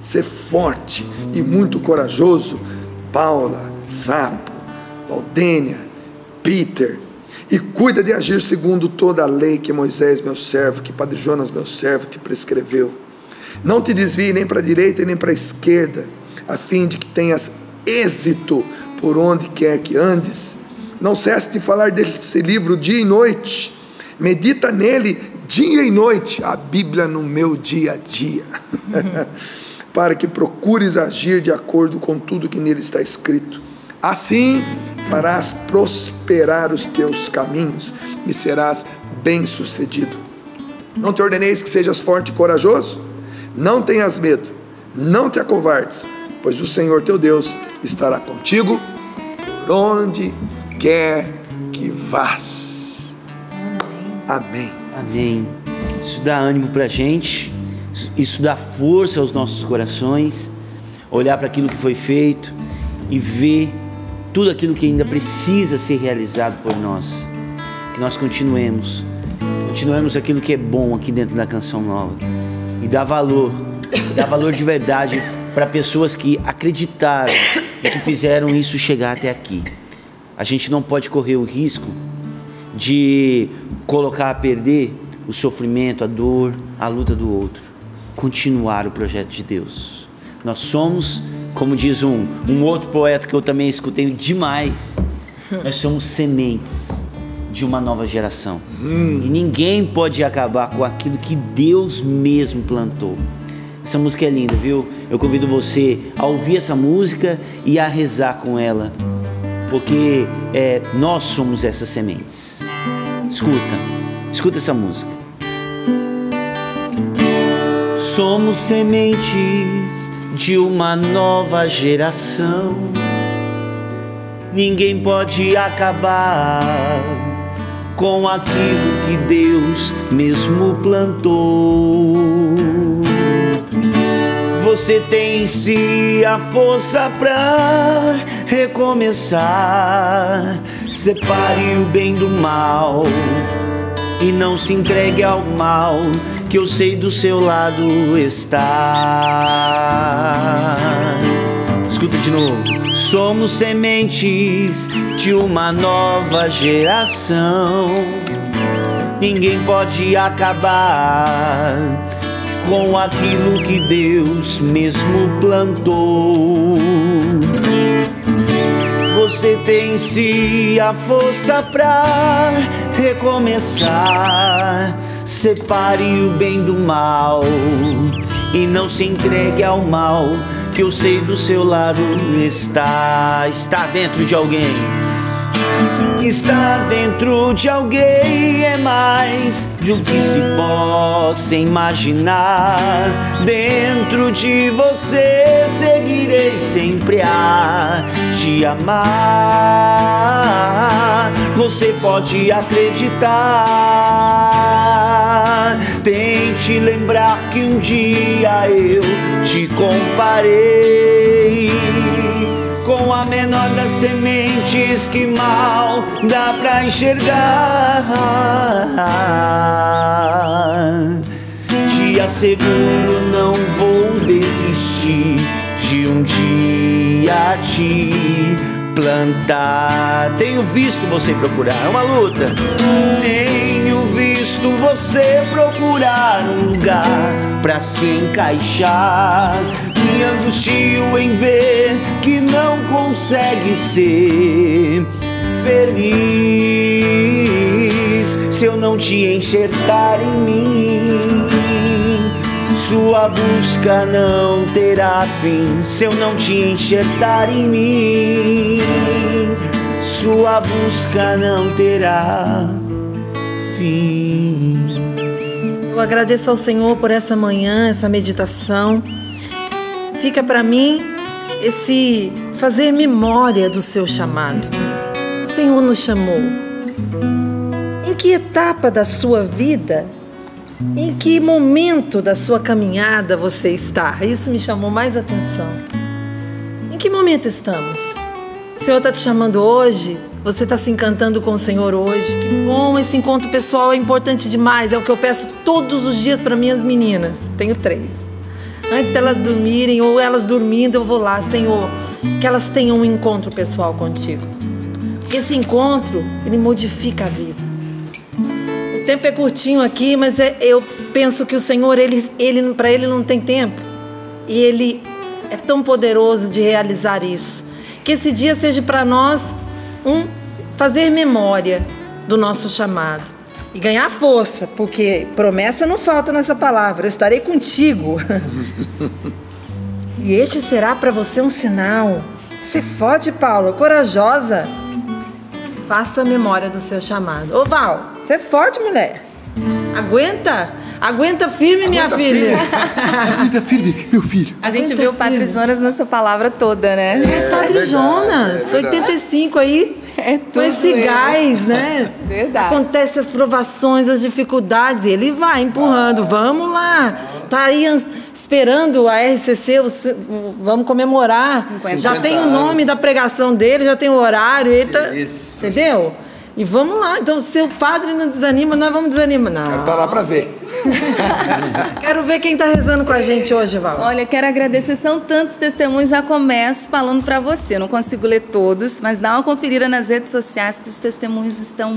ser forte e muito corajoso, Paula, Sapo, Valdênia, Peter, e cuida de agir segundo toda a lei que Moisés, meu servo, que Padre Jonas, meu servo, te prescreveu. Não te desvie nem para a direita e nem para a esquerda, a fim de que tenhas êxito por onde quer que andes. Não cesse de falar desse livro dia e noite, medita nele dia e noite, a Bíblia no meu dia a dia, uhum. para que procures agir de acordo com tudo que nele está escrito. Assim farás prosperar os teus caminhos e serás bem-sucedido. Não te ordeneis que sejas forte e corajoso? Não tenhas medo, não te acovardes, pois o Senhor teu Deus estará contigo por onde quer que vás. Amém. Amém. Isso dá ânimo para a gente, isso dá força aos nossos corações, olhar para aquilo que foi feito e ver tudo aquilo que ainda precisa ser realizado por nós. Que nós continuemos, continuemos aquilo que é bom aqui dentro da Canção Nova e dar valor, dar valor de verdade para pessoas que acreditaram e que fizeram isso chegar até aqui. A gente não pode correr o risco de colocar a perder o sofrimento, a dor, a luta do outro. Continuar o projeto de Deus. Nós somos, como diz um, um outro poeta que eu também escutei demais, nós somos sementes de uma nova geração. Hum. E ninguém pode acabar com aquilo que Deus mesmo plantou. Essa música é linda, viu? Eu convido você a ouvir essa música e a rezar com ela, porque é, nós somos essas sementes. Escuta, escuta essa música. Somos sementes de uma nova geração. Ninguém pode acabar com aquilo que Deus mesmo plantou. Você tem em si a força pra recomeçar. Separe o bem do mal e não se entregue ao mal, que eu sei do seu lado está. Escuta de novo. Somos sementes de uma nova geração. Ninguém pode acabar com aquilo que Deus mesmo plantou. Você tem em si a força pra recomeçar. Separe o bem do mal e não se entregue ao mal, que eu sei do seu lado está. Está dentro de alguém. Está dentro de alguém, é mais do que se possa imaginar. Dentro de você seguirei sempre a te amar. Você pode acreditar. Tente lembrar que um dia eu te comparei com a menor das sementes que mal dá pra enxergar. Te asseguro, não vou desistir de um dia te plantar. Tenho visto você procurar, é uma luta. Tenho visto você procurar um lugar pra se encaixar. Me angustio em ver que não consegue ser feliz se eu não te enxertar em mim. Sua busca não terá fim se eu não te enxertar em mim. Sua busca não terá fim. Eu agradeço ao Senhor por essa manhã, essa meditação. Fica para mim esse fazer memória do seu chamado. O Senhor nos chamou. Em que etapa da sua vida, em que momento da sua caminhada você está? Isso me chamou mais atenção. Em que momento estamos? O Senhor está te chamando hoje? Você está se encantando com o Senhor hoje? Que bom, esse encontro pessoal é importante demais. É o que eu peço todos os dias para minhas meninas. Tenho três. Antes delas dormirem ou elas dormindo, eu vou lá, Senhor, que elas tenham um encontro pessoal contigo. Esse encontro, ele modifica a vida. O tempo é curtinho aqui, mas é, eu penso que o Senhor, ele, ele, para Ele não tem tempo. E Ele é tão poderoso de realizar isso. Que esse dia seja para nós um fazer memória do nosso chamado. E ganhar força, porque promessa não falta nessa palavra. Eu estarei contigo. E este será para você um sinal. Ser forte, Paula, corajosa. Faça a memória do seu chamado. Ô Val, você é forte, mulher. Aguenta. Aguenta firme, minha Aguenta filha. Firme. Aguenta firme, meu filho. A gente Aguenta vê o Padre firme. Jonas nessa palavra toda, né? É, Padre verdade, Jonas, é oitenta e cinco aí, É com tudo esse ele. gás, né? Verdade. Acontece as provações, as dificuldades, e ele vai empurrando. Vamos lá. Tá aí ans- esperando a R C C, você- vamos comemorar. cinquenta Já tem o anos. nome da pregação dele, já tem o horário, ele tá, Isso. entendeu? E vamos lá. Então, se o padre não desanima, nós vamos desanimar. Não. Tá lá pra ver. Quero ver quem tá rezando com a gente hoje, Val. Olha, quero agradecer, são tantos testemunhos, já começo falando para você, não consigo ler todos, mas dá uma conferida nas redes sociais que os testemunhos estão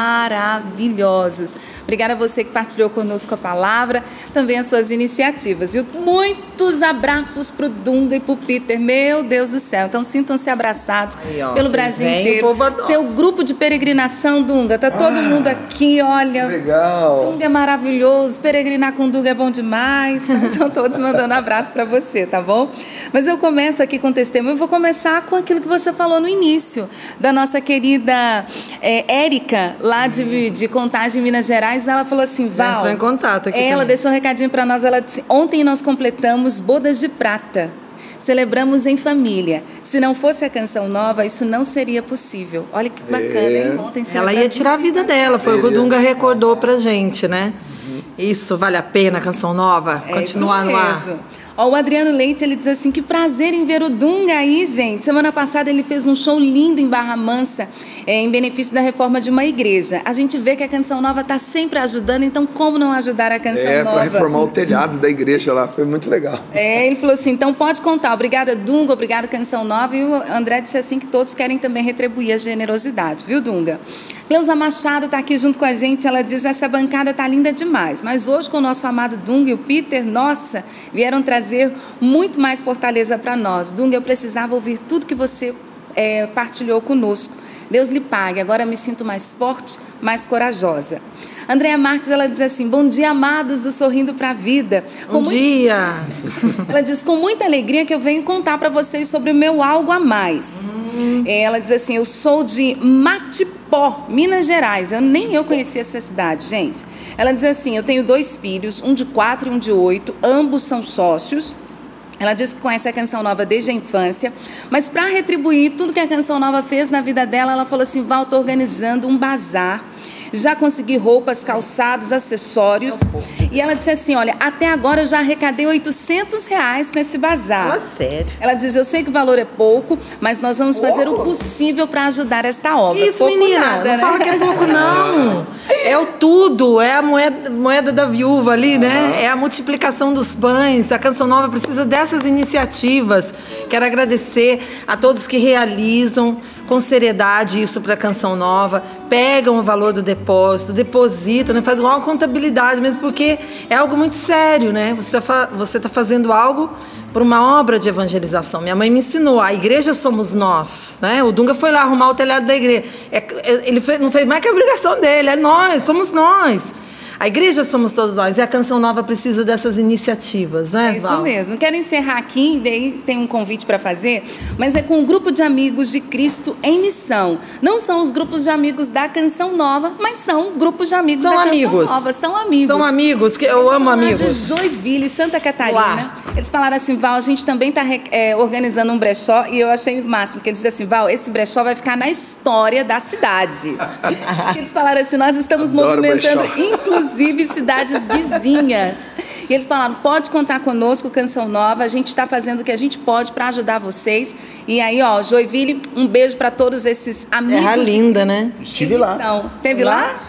maravilhosos. Obrigada a você que partilhou conosco a palavra, também as suas iniciativas, viu? Muitos abraços pro Dunga e pro Peter, meu Deus do céu, então sintam-se abraçados Aí, ó, pelo vocês Brasil vêm, o inteiro. povo adora. Seu grupo de peregrinação, Dunga, tá todo mundo aqui, olha. Legal. Dunga é maravilhoso, peregrinar com Dunga é bom demais. Então, todos mandando abraço para você, tá bom? Mas eu começo aqui com o testemunho. Eu vou começar com aquilo que você falou no início, da nossa querida é, Érica, lá de, de Contagem, Minas Gerais. Ela falou assim, Val... entrou em contato aqui Ela também. deixou um recadinho para nós. Ela disse, ontem nós completamos Bodas de Prata. Celebramos em família. Se não fosse a Canção Nova, isso não seria possível. Olha que bacana, É. hein? Ontem Ela ia tirar a vida dela, foi o que o Dunga recordou pra gente, né? Uhum. Isso, vale a pena, Canção Nova, É continuar isso no ar. mesmo. Ó, o Adriano Leite, ele diz assim, que prazer em ver o Dunga aí, gente. Semana passada ele fez um show lindo em Barra Mansa, é, em benefício da reforma de uma igreja. A gente vê que a Canção Nova está sempre ajudando, então como não ajudar a Canção É, Nova? para reformar o telhado da igreja lá, foi muito legal. É, ele falou assim, então pode contar. Obrigada, Dunga, obrigado, Canção Nova. E o André disse assim que todos querem também retribuir a generosidade, viu, Dunga? Cleusa Machado está aqui junto com a gente, ela diz, essa bancada está linda demais, mas hoje com o nosso amado Dunga e o Peter, nossa, vieram trazer muito mais fortaleza para nós. Dunga, eu precisava ouvir tudo que você é, partilhou conosco. Deus lhe pague, agora me sinto mais forte, mais corajosa. Andréa Marques, ela diz assim, bom dia, amados do Sorrindo para a Vida. Bom muito... dia! Ela diz, com muita alegria que eu venho contar para vocês sobre o meu algo a mais. Hum. Ela diz assim, eu sou de Matipó, Minas Gerais. Eu, nem eu conhecia essa cidade, gente. Ela diz assim, eu tenho dois filhos, um de quatro e um de oito, ambos são sócios. Ela diz que conhece a Canção Nova desde a infância, mas para retribuir tudo que a Canção Nova fez na vida dela, ela falou assim, Val, estou organizando um bazar. Já consegui roupas, calçados, acessórios. E ela disse assim, olha, até agora eu já arrecadei oitocentos reais com esse bazar. Fala sério. Ela diz, eu sei que o valor é pouco, mas nós vamos fazer o possível para ajudar esta obra. Isso, pouco menina, nada, não né? fala que é pouco, não. É o tudo, é a moeda, moeda da viúva ali, né? É a multiplicação dos pães. A Canção Nova precisa dessas iniciativas. Quero agradecer a todos que realizam com seriedade isso para a Canção Nova, pegam o valor do depósito, depositam, né? Fazem uma contabilidade mesmo, porque é algo muito sério, né? Você está você tá fazendo algo por uma obra de evangelização. Minha mãe me ensinou, a igreja somos nós, né? O Dunga foi lá arrumar o telhado da igreja. É, ele fez, não fez mais que a obrigação dele, é nós, somos nós. A igreja somos todos nós, e a Canção Nova precisa dessas iniciativas, né, É isso Val? mesmo. Quero encerrar aqui, daí tem um convite para fazer, mas é com um grupo de amigos de Cristo em missão. Não são os grupos de amigos da Canção Nova, mas são grupos de amigos São da amigos. Canção Nova. São amigos. São amigos, que eu amo Lá amigos. de Joinville, Santa Catarina. Lá. Eles falaram assim, Val, a gente também está é, organizando um brechó, e eu achei o máximo, porque eles disseram assim, Val, esse brechó vai ficar na história da cidade. Eles falaram assim, nós estamos Adoro movimentando, brechó. inclusive, cidades vizinhas. E eles falaram, pode contar conosco, Canção Nova, a gente está fazendo o que a gente pode para ajudar vocês. E aí, ó, Joinville, um beijo para todos esses amigos. Terra linda, né? Estive lá. Teve lá?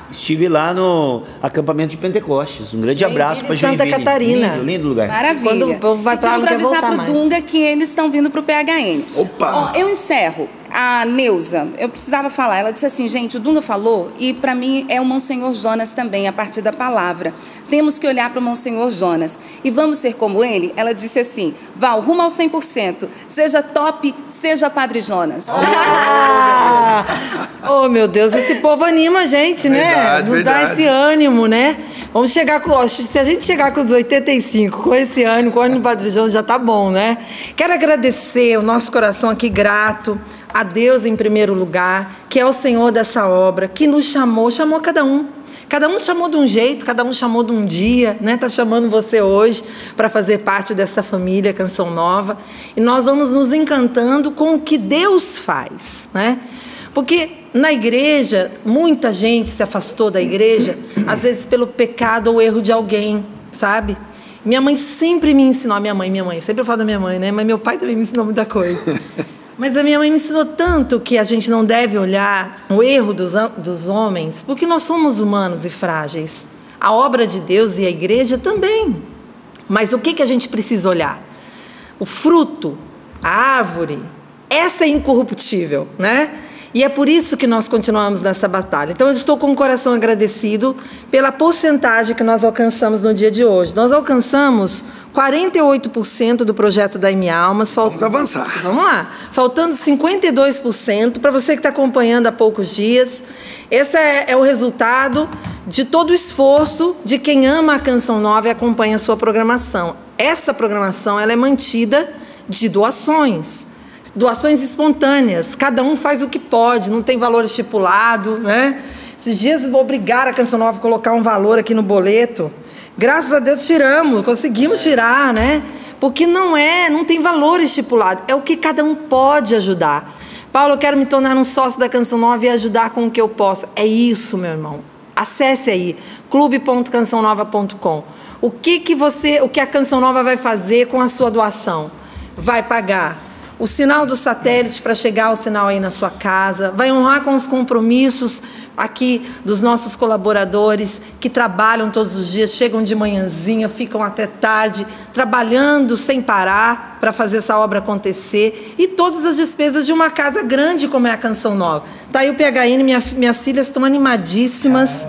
Estive lá no acampamento de Pentecostes. Um grande Joinville, abraço para Santa Joinville. Catarina. Lindo, lindo lugar. Maravilha. Quando o povo vai pra lá, não quer voltar avisar mais. pro Dunga que eles estão vindo pro P H N. Opa! Ó, eu encerro. A Neuza, eu precisava falar. Ela disse assim, gente, o Dunga falou, e para mim é o Monsenhor Jonas também, a partir da palavra. Temos que olhar para o Monsenhor Jonas. E vamos ser como ele? Ela disse assim, Val, rumo ao cem por cento. Seja top, seja Padre Jonas. Ah! Oh, meu Deus, esse povo anima a gente, né? Verdade, Nos dá verdade. esse ânimo, né? Vamos chegar com... ó, se a gente chegar com os oitenta e cinco, com esse ânimo, com o ânimo do Padre Jonas, já tá bom, né? Quero agradecer o nosso coração aqui grato a Deus em primeiro lugar, que é o Senhor dessa obra, que nos chamou, chamou cada um. Cada um chamou de um jeito, cada um chamou de um dia, né? Tá chamando você hoje para fazer parte dessa família Canção Nova. E nós vamos nos encantando com o que Deus faz, né? Porque na igreja, muita gente se afastou da igreja, às vezes pelo pecado ou erro de alguém, sabe? Minha mãe sempre me ensinou, a minha mãe, minha mãe, sempre eu falo da minha mãe, né? Mas meu pai também me ensinou muita coisa. Mas a minha mãe me ensinou tanto que a gente não deve olhar o erro dos, dos homens, porque nós somos humanos e frágeis. A obra de Deus e a igreja também. Mas o que, que a gente precisa olhar? O fruto, a árvore, essa é incorruptível, né? E é por isso que nós continuamos nessa batalha. Então, eu estou com o coração agradecido pela porcentagem que nós alcançamos no dia de hoje. Nós alcançamos quarenta e oito por cento do projeto da M Almas. Falt... Vamos avançar. Vamos lá. Faltando cinquenta e dois por cento. Para você que está acompanhando há poucos dias, esse é, é o resultado de todo o esforço de quem ama a Canção Nova e acompanha a sua programação. Essa programação ela é mantida de doações. Doações espontâneas, cada um faz o que pode, não tem valor estipulado, né? Esses dias obrigaram a Canção Nova a colocar um valor aqui no boleto. Graças a Deus tiramos, conseguimos tirar, né? Porque não é, não tem valor estipulado, é o que cada um pode ajudar. Paulo, eu quero me tornar um sócio da Canção Nova e ajudar com o que eu posso. É isso, meu irmão. Acesse aí, clube ponto canção nova ponto com. O que que você, o que a Canção Nova vai fazer com a sua doação? Vai pagar o sinal do satélite para chegar ao sinal aí na sua casa, vai honrar com os compromissos aqui dos nossos colaboradores que trabalham todos os dias, chegam de manhãzinha, ficam até tarde, trabalhando sem parar para fazer essa obra acontecer, e todas as despesas de uma casa grande como é a Canção Nova. Tá aí o P H N, minha, minhas filhas estão animadíssimas,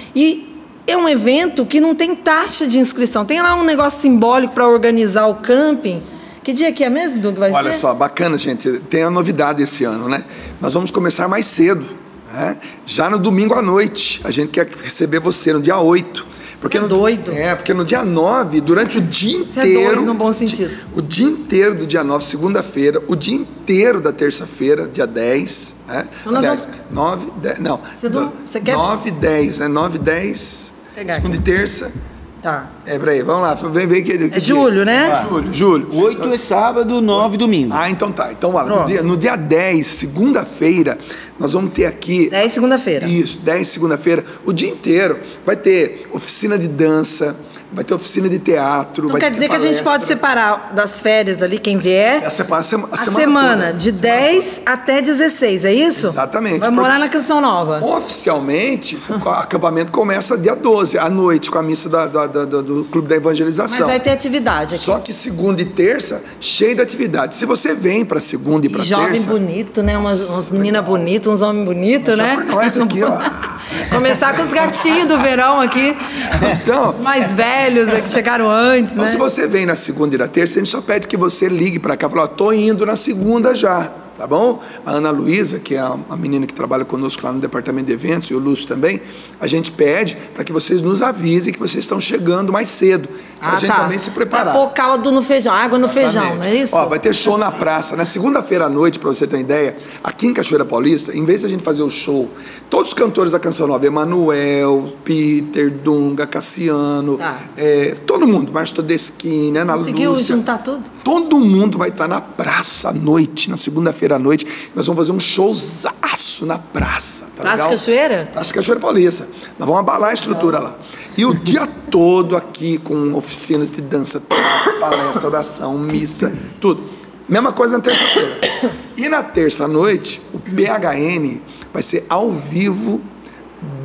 e é um evento que não tem taxa de inscrição, tem lá um negócio simbólico para organizar o camping. Que dia que é mesmo, Doug, vai ser? Olha só, bacana, gente. Tem a novidade esse ano, né? Nós vamos começar mais cedo, né? Já no domingo à noite. A gente quer receber você no dia oito. Porque É no, doido. É, porque no dia nove, durante o dia Você é inteiro... doido no bom sentido. O dia inteiro do dia nove, segunda-feira, o dia inteiro da terça-feira, dia dez, né? Então nós dez, vamos- nove, dez, não. Você não- você quer- nove, dez, né? nove, dez, Pegar segunda aqui. e terça. Tá. É, peraí, vamos lá, vem ver que, que É julho, né? Julho, julho. Oito é sábado, nove domingo. Ah, então tá. Então, olha, no Pronto. dia, no dia dez, segunda-feira, nós vamos ter aqui... dez segunda-feira. Isso, dez segunda-feira, o dia inteiro. Vai ter oficina de dança, vai ter oficina de teatro, Então vai quer ter dizer que a gente palestra. pode separar das férias ali, quem vier, É a, sepa- a sema- a a semana, semana, toda. de Semana dez até dezesseis, é isso? Exatamente. Vai Pro- morar na Canção Nova. Oficialmente, o acampamento começa dia doze, à noite, com a missa da- da- da- da- do Clube da Mas Evangelização. vai ter atividade aqui. Só que segunda e terça, cheio de atividade. Se você vem para segunda e para E jovem terça... bonito, né? Umas, umas meninas bonitas, uns homens bonitos, Começar né? por nós aqui, ó. Começar com os gatinhos do verão aqui. Então, Os mais velhos, né, que chegaram antes, Então, né? se você vem na segunda e na terça, a gente só pede que você ligue para cá e fale, ó, tô indo na segunda já, tá bom? A Ana Luísa, que é a, a menina que trabalha conosco lá no departamento de eventos, e o Lúcio também, a gente pede para que vocês nos avisem que vocês estão chegando mais cedo, para a gente também se preparar. Pra pôr caldo no feijão, água no feijão, não é isso? Ó, vai ter show na praça. Na segunda-feira à noite, para você ter uma ideia, aqui em Cachoeira Paulista, em vez de a gente fazer o show, todos os cantores da Canção Nova, Emanuel, Peter, Dunga, Cassiano, Tá. é, todo mundo, Márcio Todeschini, Ana Conseguiu Lúcia. juntar tudo? Todo mundo vai estar na praça à noite, na segunda-feira à noite. Nós vamos fazer um showzaço na praça. Tá Praça legal? Cachoeira? Praça Cachoeira Paulista. Nós vamos abalar a estrutura lá. E o dia todo aqui com oficinas de dança, teatro, palestra, oração, missa, tudo. Mesma coisa na terça-feira. E na terça à noite, o P H N vai ser ao vivo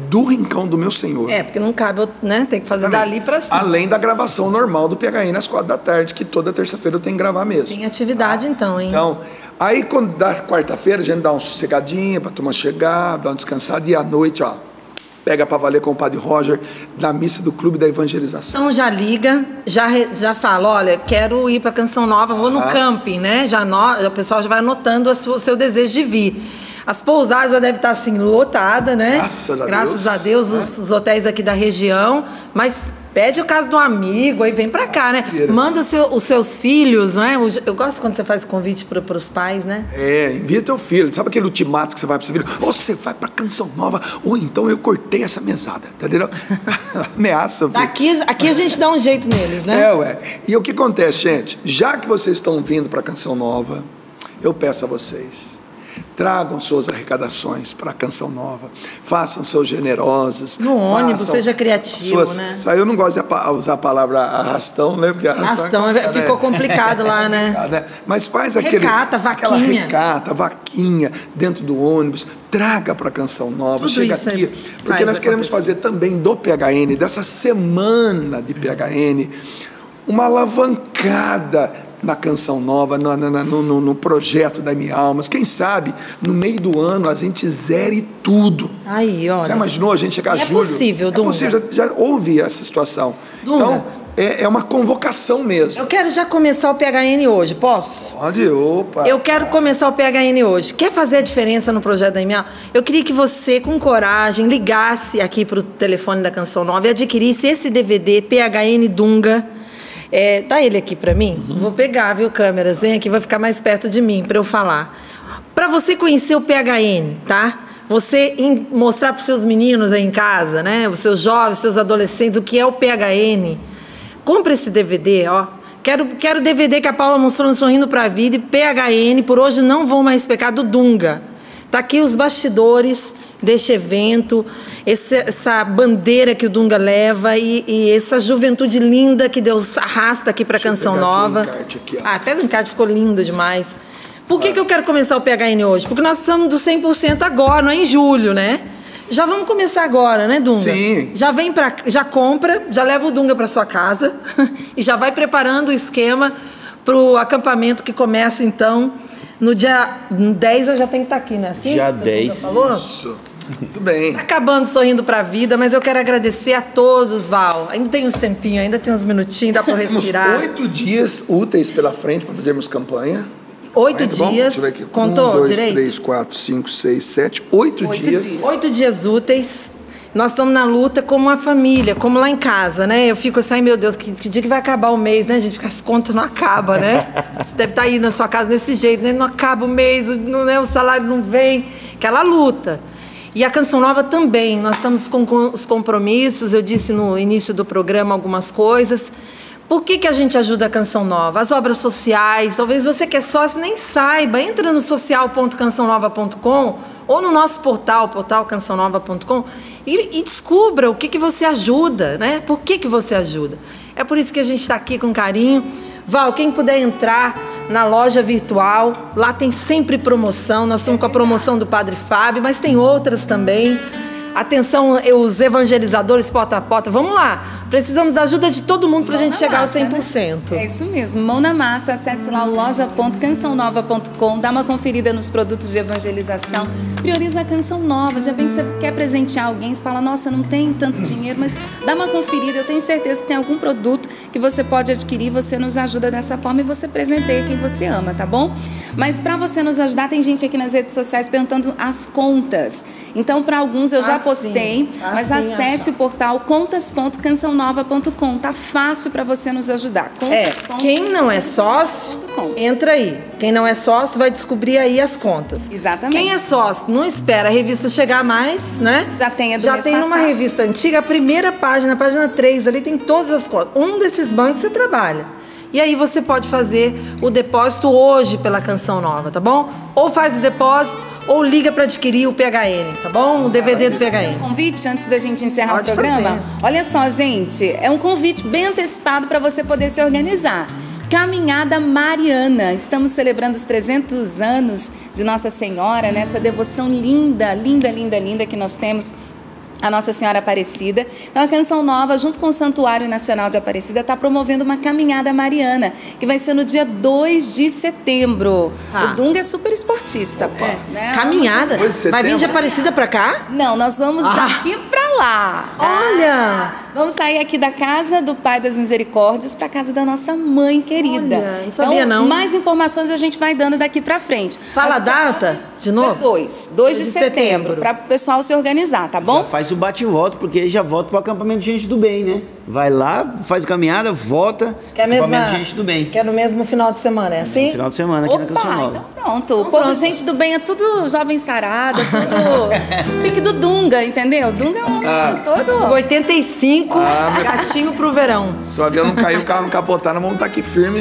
do Rincão do Meu Senhor. É, porque não cabe, né? Tem que fazer Também. dali pra cima. Além da gravação normal do P H N às quatro da tarde, que toda terça-feira eu tenho que gravar mesmo. Tem atividade então, hein? Então, aí quando dá quarta-feira, a gente dá uma sossegadinha pra turma chegar, dá uma descansada, e à noite, ó, pega pra valer com o Padre Roger, da missa do Clube da Evangelização. Então já liga, já, re- já fala, olha, quero ir pra Canção Nova, vou no Ah. camping, né? Já no, o pessoal já vai anotando a sua- o seu desejo de vir. As pousadas já devem estar assim, lotadas, né? Graças a Graças Deus, a Deus, né? os, os hotéis aqui da região, mas pede o caso de um amigo, aí vem pra cá, né? Queira. Manda seu- os seus filhos, né? Eu gosto quando você faz convite para os pais, né? É, envia teu filho. Sabe aquele ultimato que você vai pro seu filho? Ou você vai pra Canção Nova, ou então eu cortei essa mesada, entendeu? Ameaça, seu filho. Aqui, aqui a gente dá um jeito neles, né? É, ué. E o que acontece, gente? Já que vocês estão vindo para Canção Nova, eu peço a vocês, tragam suas arrecadações para a Canção Nova, façam seus generosos. No ônibus, façam seja criativo, suas- né? Sabe, eu não gosto de apa- usar a palavra arrastão, né? Porque arrastão, Arrastão, é- ficou complicado lá, né? complicado, né? Mas faz aquele, Recata, aquela vaquinha. recata, vaquinha dentro do ônibus, traga para a Canção Nova, Tudo chega isso aqui, aí porque faz nós queremos acontecer. fazer também do P H N, dessa semana de P H N, uma alavancada na Canção Nova, no, no, no, no projeto da Minha Almas. Quem sabe, no meio do ano, a gente zere tudo. Aí, olha. Já imaginou a gente chegar a É julho? possível, É Dunga. possível, já, já houve essa situação. Dunga. Então, é, é uma convocação mesmo. Eu quero já começar o P H N hoje, posso? Pode, opa. Eu quero começar o P H N hoje. Quer fazer a diferença no projeto da M A? Eu queria que você, com coragem, ligasse aqui para o telefone da Canção Nova e adquirisse esse D V D P H N Dunga. É, dá ele aqui para mim? Uhum. Vou pegar, viu, câmeras? Vem aqui, vai ficar mais perto de mim para eu falar. Para você conhecer o P H N, tá? Você in- mostrar para os seus meninos aí em casa, né? Os seus jovens, seus adolescentes, o que é o P H N. Compre esse D V D, ó. Quero, quero o D V D que a Paula mostrou no Sorrindo pra Vida e P H N, Por Hoje Não Vou Mais Pecar, do Dunga. Tá aqui os bastidores deste evento, esse- essa bandeira que o Dunga leva e, e essa juventude linda que Deus arrasta aqui para a Deixa eu Canção pegar aqui o Nova. encarte aqui, ó. Ah, pega o encarte, ficou lindo demais. Por que, que eu quero começar o P H N hoje? Porque nós precisamos do cem por cento agora, não é em julho, né? Já vamos começar agora, né, Dunga? Sim. Já vem para, já compra, já leva o Dunga para sua casa e já vai preparando o esquema para o acampamento que começa então no dia dez. Eu já tenho que estar aqui, né? Assim, Dia que o Dunga dez. falou? Isso. Muito bem. Tá acabando Sorrindo pra Vida, mas eu quero agradecer a todos, Val. Ainda tem uns tempinhos, ainda tem uns minutinhos, dá para Temos respirar. oito dias úteis pela frente para fazermos campanha. Oito Muito bom. dias. Deixa eu ver aqui. Contou um, dois, direito? três, quatro, cinco, seis, sete, oito, Oito dias. dias. Oito dias úteis. Nós estamos na luta como uma família, como lá em casa, né? Eu fico assim, ai meu Deus, que, que dia que vai acabar o mês, né, gente? Porque as contas não acabam, né? Você deve estar aí na sua casa desse jeito, né? Não acaba o mês, o, não, né? O salário não vem. Aquela luta. E a Canção Nova também. Nós estamos com, com os compromissos, eu disse no início do programa algumas coisas. Por que, que a gente ajuda a Canção Nova? As obras sociais, talvez você que é sócio nem saiba. Entra no social ponto canção nova ponto com ou no nosso portal, portal canção nova ponto com, e, e descubra o que, que você ajuda, né? Por que, que você ajuda? É por isso que a gente está aqui com carinho. Val, quem puder entrar na loja virtual, lá tem sempre promoção. Nós estamos com a promoção do Padre Fábio, mas tem outras também. Atenção, os evangelizadores porta a porta. Vamos lá. Precisamos da ajuda de todo mundo para a Mão gente na chegar ao massa, cem por cento. né? É isso mesmo. Mão na massa, acesse lá o loja ponto canção nova ponto com, dá uma conferida nos produtos de evangelização, prioriza a Canção Nova. Já bem que você quer presentear alguém, você fala, nossa, não tem tanto dinheiro, mas dá uma conferida. Eu tenho certeza que tem algum produto que você pode adquirir, você nos ajuda dessa forma e você presenteia quem você ama, tá bom? Mas para você nos ajudar, tem gente aqui nas redes sociais perguntando as contas. Então, para alguns eu já Ah, postei, sim. Ah, mas sim, acesse achar. o portal contas ponto canção nova ponto com. Tá fácil para você nos ajudar. É, Contas ponto quem não é sócio, com. entra aí. Quem não é sócio vai descobrir aí as contas. Exatamente. Quem é sócio não espera a revista chegar mais, né? Já tem a do Já mês tem numa passado. revista antiga, a primeira página, a página três, ali tem todas as contas. Um desses bancos você trabalha. E aí você pode fazer o depósito hoje pela Canção Nova, tá bom? Ou faz o depósito, ou liga para adquirir o P H N, tá bom? O D V D do P H N. Um convite antes da gente encerrar Pode o programa? fazer. Olha só, gente, é um convite bem antecipado para você poder se organizar. Caminhada Mariana. Estamos celebrando os trezentos anos de Nossa Senhora, nessa devoção linda, linda, linda, linda que nós temos a Nossa Senhora Aparecida. Então, a Canção Nova, junto com o Santuário Nacional de Aparecida, está promovendo uma caminhada mariana, que vai ser no dia dois de setembro. Tá. O Dunga é super esportista, pô. É. Né? Caminhada. dois de Vai vir de setembro? Aparecida pra cá? Não, nós vamos Ah. daqui pra lá. Olha! Ah, vamos sair aqui da casa do Pai das Misericórdias para a casa da nossa mãe querida. Olha, não sabia então, não. mais informações a gente vai dando daqui para frente. Fala Mas a você data, pode- de novo? Dia dois, dois de de setembro, setembro. para o pessoal se organizar, tá Já bom? faz o bate e volta, porque ele já volta pro acampamento de gente do bem, né? Vai lá, faz a caminhada, volta, Que é a mesma, acampamento de gente do bem. que é no mesmo final de semana, é assim? Final de semana aqui na Canção Opa, Nova. então pronto. O povo pronto. gente do bem é tudo jovem sarada, tudo pique do Dunga, entendeu? Dunga é um homem todo... oitenta e cinco, Ah, meu- gatinho pro verão. Se o avião não cair, o carro não capotar, nós vamos estar aqui firme.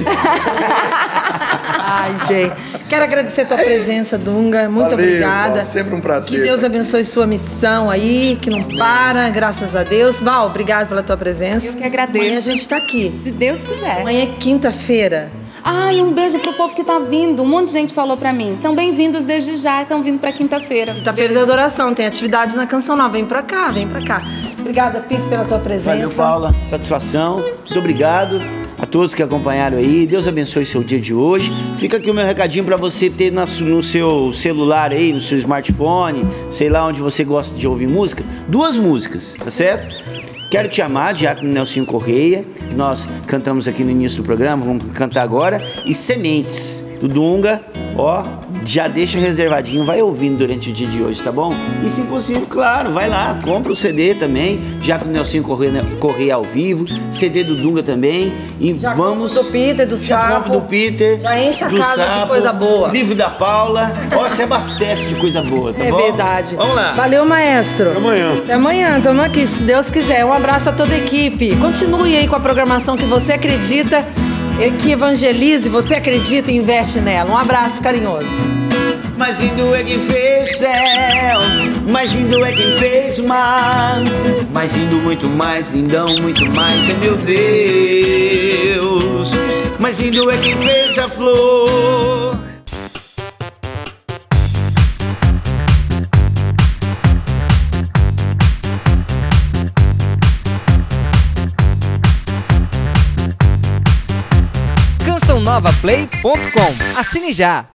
Ai, gente. Quero agradecer a tua presença, Dunga. Muito Valeu, obrigada. Val, sempre um prazer. Que Deus abençoe sua missão aí, que não para, graças a Deus. Val, obrigado pela tua presença. Eu que agradeço. Amanhã a gente tá aqui. Se Deus quiser. Amanhã é quinta-feira. Ai, um beijo pro povo que tá vindo. Um monte de gente falou pra mim. Estão bem-vindos desde já, estão vindo pra quinta-feira. Quinta-feira de adoração, tem atividade na Canção Nova. Vem pra cá, vem pra cá. Obrigada, Pito, pela tua presença. Valeu, Paula. Satisfação. Muito obrigado a todos que acompanharam aí. Deus abençoe seu dia de hoje. Fica aqui o meu recadinho para você ter na su- no seu celular aí, no seu smartphone, sei lá onde você gosta de ouvir música. Duas músicas, tá certo? Quero Te Amar, Diácono Nelsinho Correia, que nós cantamos aqui no início do programa, vamos cantar agora. E Sementes, do Dunga, ó, já deixa reservadinho, vai ouvindo durante o dia de hoje, tá bom? E se possível, claro, vai lá, compra o C D também, Diácono Nelsinho Correia, Correia ao vivo, C D do Dunga também, e Já vamos... compra do Peter, do já Sapo. compra do Peter, Já enche a do casa de Sapo, coisa boa. Livro da Paula, ó, se abastece de coisa boa, tá É bom? verdade. Vamos lá. Valeu, maestro. Até amanhã. Até amanhã, estamos aqui, se Deus quiser. Um abraço a toda a equipe. Continue aí com a programação que você acredita, e que evangelize, você acredita e investe nela. Um abraço carinhoso. Mas lindo é quem fez o céu, mais lindo é quem fez o mar, mais lindo, muito mais, lindão, muito mais, é meu Deus. Mais lindo é quem fez a flor. canção nova play ponto com. Assine já!